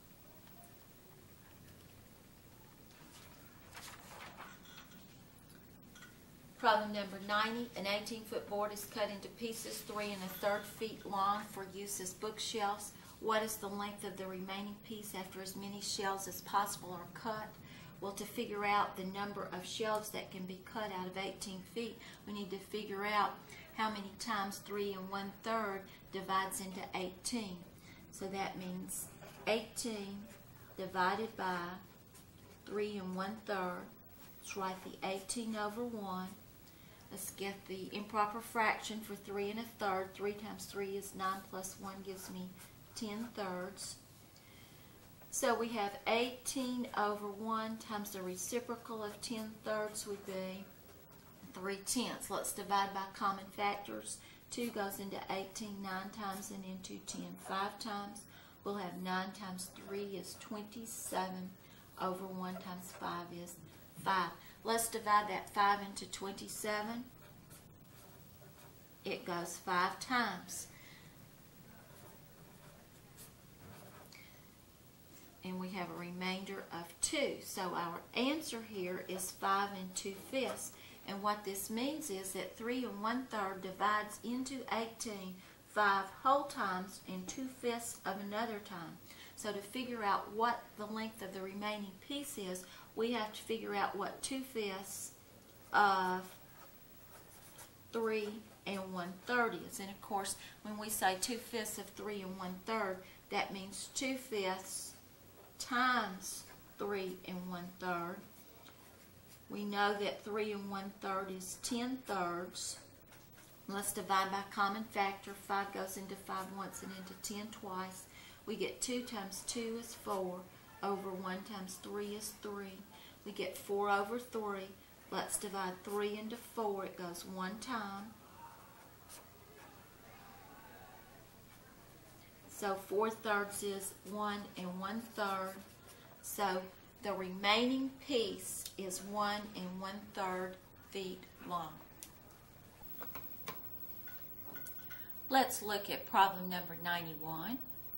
Problem number ninety, an eighteen foot board is cut into pieces three and a third feet long for use as bookshelves. What is the length of the remaining piece after as many shelves as possible are cut? Well, to figure out the number of shelves that can be cut out of eighteen feet, we need to figure out how many times three and one third divides into eighteen. So that means eighteen divided by three and one third. Let's write the eighteen over one. Let's get the improper fraction for three and a third. three times three is nine plus one gives me ten thirds. So we have eighteen over one times the reciprocal of ten thirds would be three tenths. Let's divide by common factors. two goes into eighteen nine times and into ten five times. We'll have nine times three is twenty-seven over one times five is five. Let's divide that five into twenty-seven. It goes five times. And we have a remainder of two. So our answer here is five and two fifths. And what this means is that three and one third divides into eighteen five whole times and two fifths of another time. So to figure out what the length of the remaining piece is, we have to figure out what two fifths of three and one third is. And of course, when we say two fifths of three and one third, that means two fifths times three and one third. We know that three and one third is ten thirds. Let's divide by common factor. five goes into five once and into ten twice. We get two times two is four over one times three is three. We get four over three. Let's divide three into four. It goes one time. So four thirds is one and one third. So the remaining piece is one and one third feet long. Let's look at problem number ninety-one.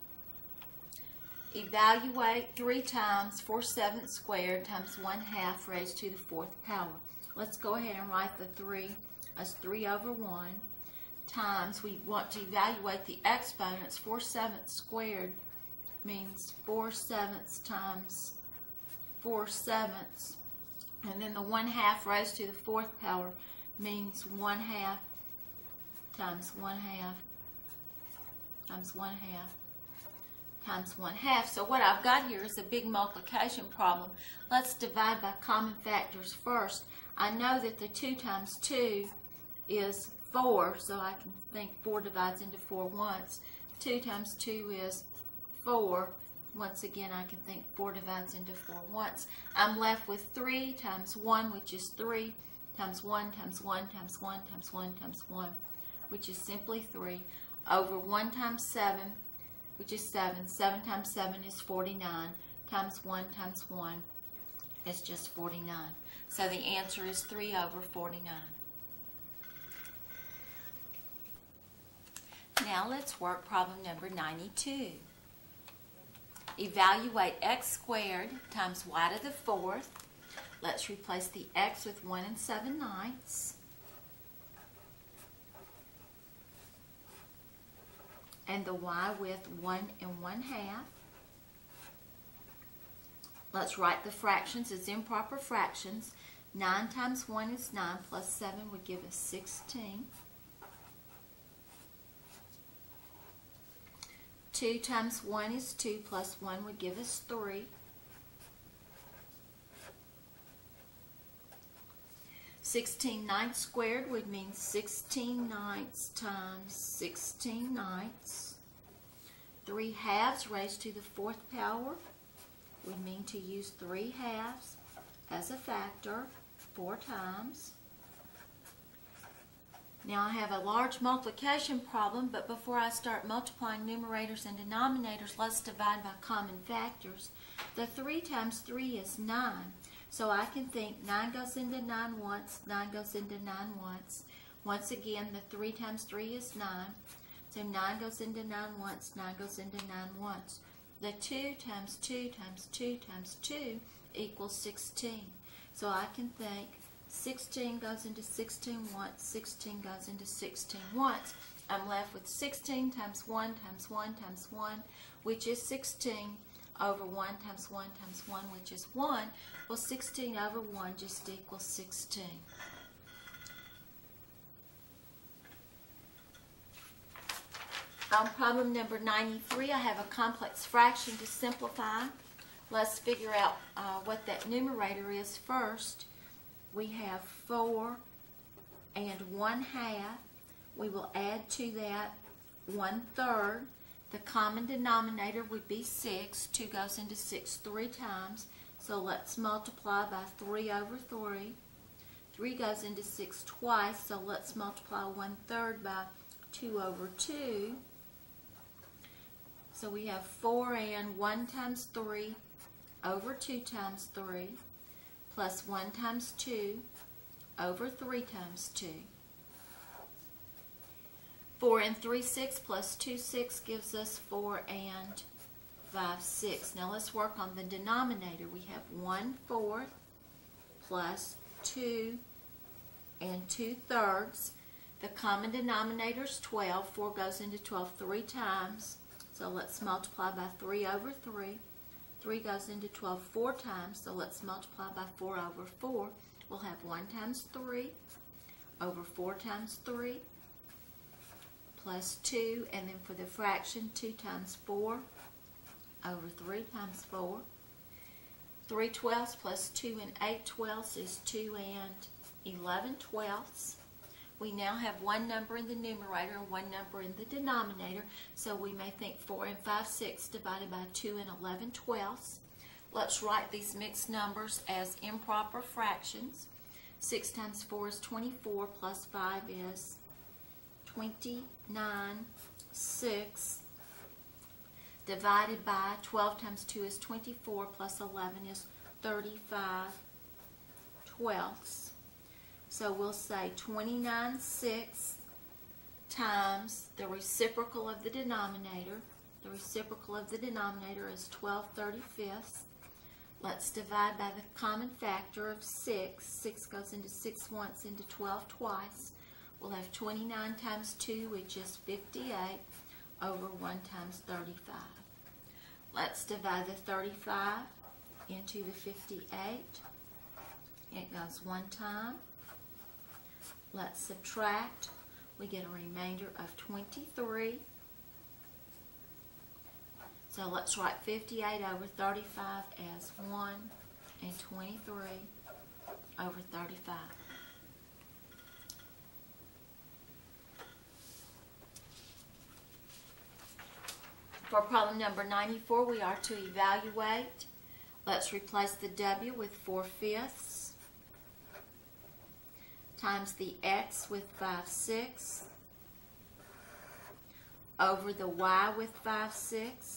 Evaluate three times four sevenths squared times one half raised to the fourth power. Let's go ahead and write the three as three over one times, we want to evaluate the exponents. four sevenths squared means four sevenths times four sevenths. And then the one half raised to the fourth power means one half times one half times one half times one half. So what I've got here is a big multiplication problem. Let's divide by common factors first. I know that the two times two is four, so I can think four divides into four once. two times two is four. Once again, I can think four divides into four once. I'm left with three times one, which is three, times one times one times one times one times one, which is simply three, over one times seven, which is seven. seven times seven is forty-nine, times one times one is just forty-nine. So the answer is three over forty-nine. Now let's work problem number ninety-two. Evaluate x squared times y to the fourth. Let's replace the x with one and seven ninths. And the y with one and one half. Let's write the fractions as improper fractions. nine times one is nine, plus seven would give us sixteen. two times one is two, plus one would give us three. sixteen ninths squared would mean sixteen ninths times sixteen ninths. three halves raised to the fourth power would mean to use three halves as a factor four times. Now I have a large multiplication problem, but before I start multiplying numerators and denominators, let's divide by common factors. The three times three is nine. So I can think nine goes into nine once, nine goes into nine once. Once again, the three times three is nine. So nine goes into nine once, nine goes into nine once. The two times two times two times two equals sixteen. So I can think sixteen goes into sixteen once, sixteen goes into sixteen once. I'm left with sixteen times one times one times one, which is sixteen, over one times one times one, which is one. Well, sixteen over one just equals sixteen. On problem number ninety-three, I have a complex fraction to simplify. Let's figure out uh, what that numerator is first. We have four and one half. We will add to that one third. The common denominator would be six. two goes into six three times. So let's multiply by three over three. three goes into six twice, so let's multiply one third by two over two. So we have four and one times three over two times three, plus one times two over three times two. four and three, six, plus two, six gives us four and five, six. Now let's work on the denominator. We have one fourth plus two and two thirds. The common denominator is twelve. four goes into twelve three times. So let's multiply by three over three. three goes into twelve four times. So let's multiply by four over four. We'll have one times three over four times three plus two. And then for the fraction, two times four over three times four. three twelfths plus two and eight twelfths is two and eleven twelfths. We now have one number in the numerator and one number in the denominator, so we may think four and five sixths divided by two and eleven twelfths. Let's write these mixed numbers as improper fractions. six times four is twenty-four, plus five is twenty-nine sixths, divided by twelve times two is twenty-four, plus eleven is thirty-five twelfths. So we'll say twenty-nine sixths times the reciprocal of the denominator. The reciprocal of the denominator is twelve thirty-fifths. Let's divide by the common factor of six. six goes into six once, into twelve twice. We'll have twenty-nine times two, which is fifty-eight, over one times thirty-five. Let's divide the thirty-five into the fifty-eight. It goes one time. Let's subtract. We get a remainder of twenty-three. So let's write fifty-eight over thirty-five as one and twenty-three over thirty-five. For problem number ninety-four, we are to evaluate. Let's replace the W with four fifths times the X with five sixths over the Y with five sixths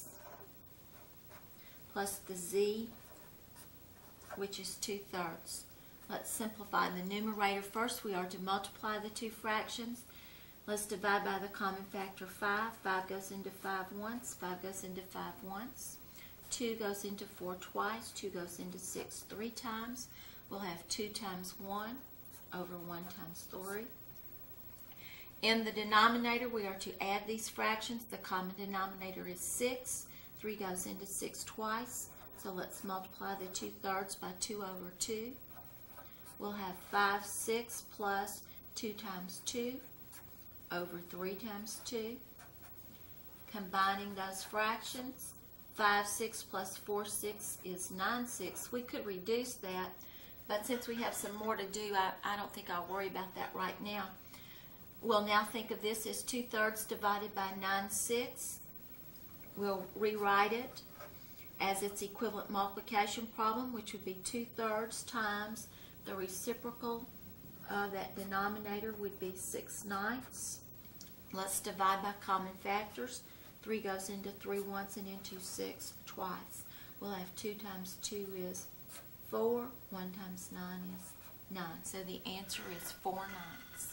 plus the Z, which is two thirds. Let's simplify the numerator first. We are to multiply the two fractions. Let's divide by the common factor five. five goes into five once. five goes into five once. two goes into four twice. two goes into six three times. We'll have two times one over one times three. In the denominator, we are to add these fractions. The common denominator is six. three goes into six twice. So let's multiply the two thirds by two over two. We'll have five sixths plus two times two over three times two. Combining those fractions, five sixths plus four sixths is nine sixths. We could reduce that, but since we have some more to do, I, I don't think I'll worry about that right now. We'll now think of this as two thirds divided by nine sixths. We'll rewrite it as its equivalent multiplication problem, which would be two thirds times the reciprocal of that denominator would be six ninths. Let's divide by common factors. three goes into three once and into six twice. We'll have two times two is four. one times nine is nine. So the answer is four ninths.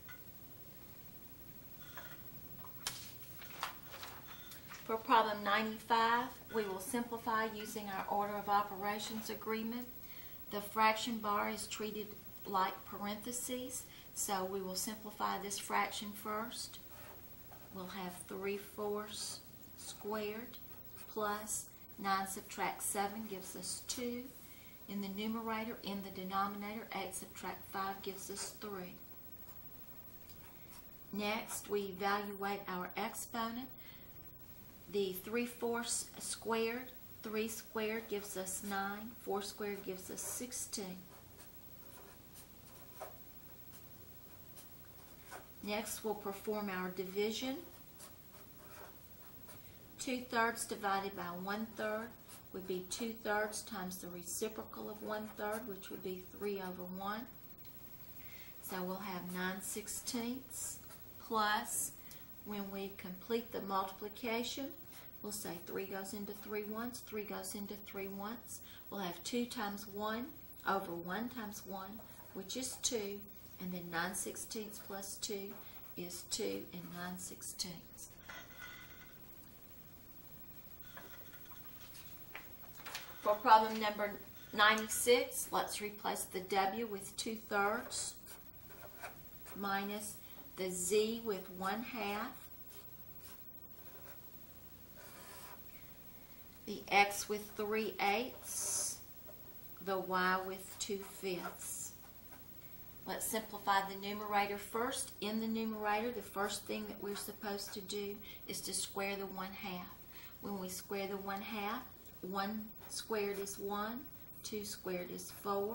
For problem ninety-five, we will simplify using our order of operations agreement. The fraction bar is treated like parentheses, so we will simplify this fraction first. We'll have three fourths squared plus nine subtract seven gives us two. In the numerator, in the denominator, eight subtract five gives us three. Next, we evaluate our exponent. The three fourths squared, three squared gives us nine, four squared gives us sixteen. Next, we'll perform our division. two thirds divided by one third would be two thirds times the reciprocal of one third, which would be three over one. So we'll have nine sixteenths plus, when we complete the multiplication, we'll say three goes into three once, three goes into three once. We'll have two times one over one times one, which is two, and then nine sixteenths plus two is two and nine sixteenths. For problem number ninety-six, let's replace the W with two thirds minus the Z with one half, the X with three eighths, the Y with two fifths. Let's simplify the numerator first. In the numerator, the first thing that we're supposed to do is to square the one half. When we square the one half, one squared is one, two squared is four.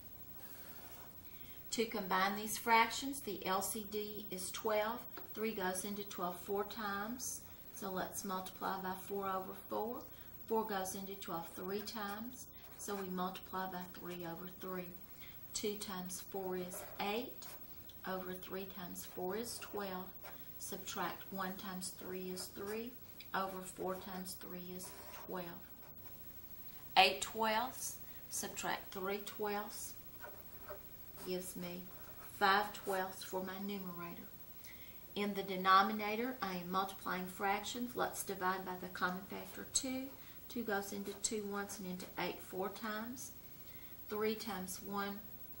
To combine these fractions, the L C D is twelve. three goes into twelve four times. So let's multiply by four over four. four goes into twelve three times. So we multiply by three over three. two times four is eight. Over three times four is twelve. Subtract one times three is three. Over four times three is twelve. eight twelfths. Subtract three twelfths. Gives me five twelfths for my numerator. In the denominator, I am multiplying fractions. Let's divide by the common factor two. two goes into two once and into eight four times. three times one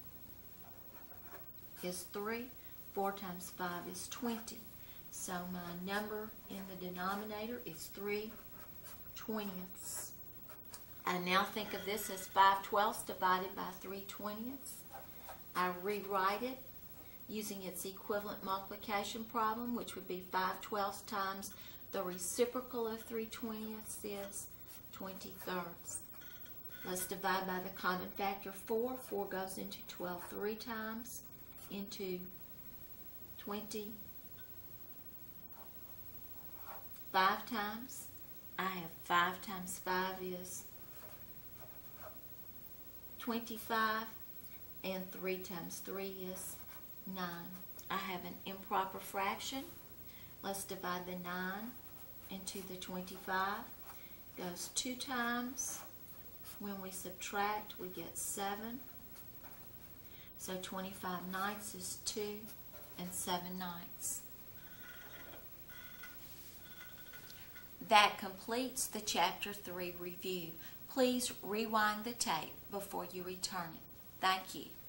is three. four times five is twenty. So my number in the denominator is three twentieths. I now think of this as five twelfths divided by three twentieths. I rewrite it using its equivalent multiplication problem, which would be five twelfths times the reciprocal of three twentieths is twenty thirds. Let's divide by the common factor four. four goes into twelve three times, into twenty five times. I have five times five is twenty-five, and three times three is nine. I have an improper fraction. Let's divide the nine into the twenty-five. Goes two times. When we subtract, we get seven. So twenty-five ninths is two, and seven ninths. That completes the Chapter three review. Please rewind the tape before you return it. Thank you.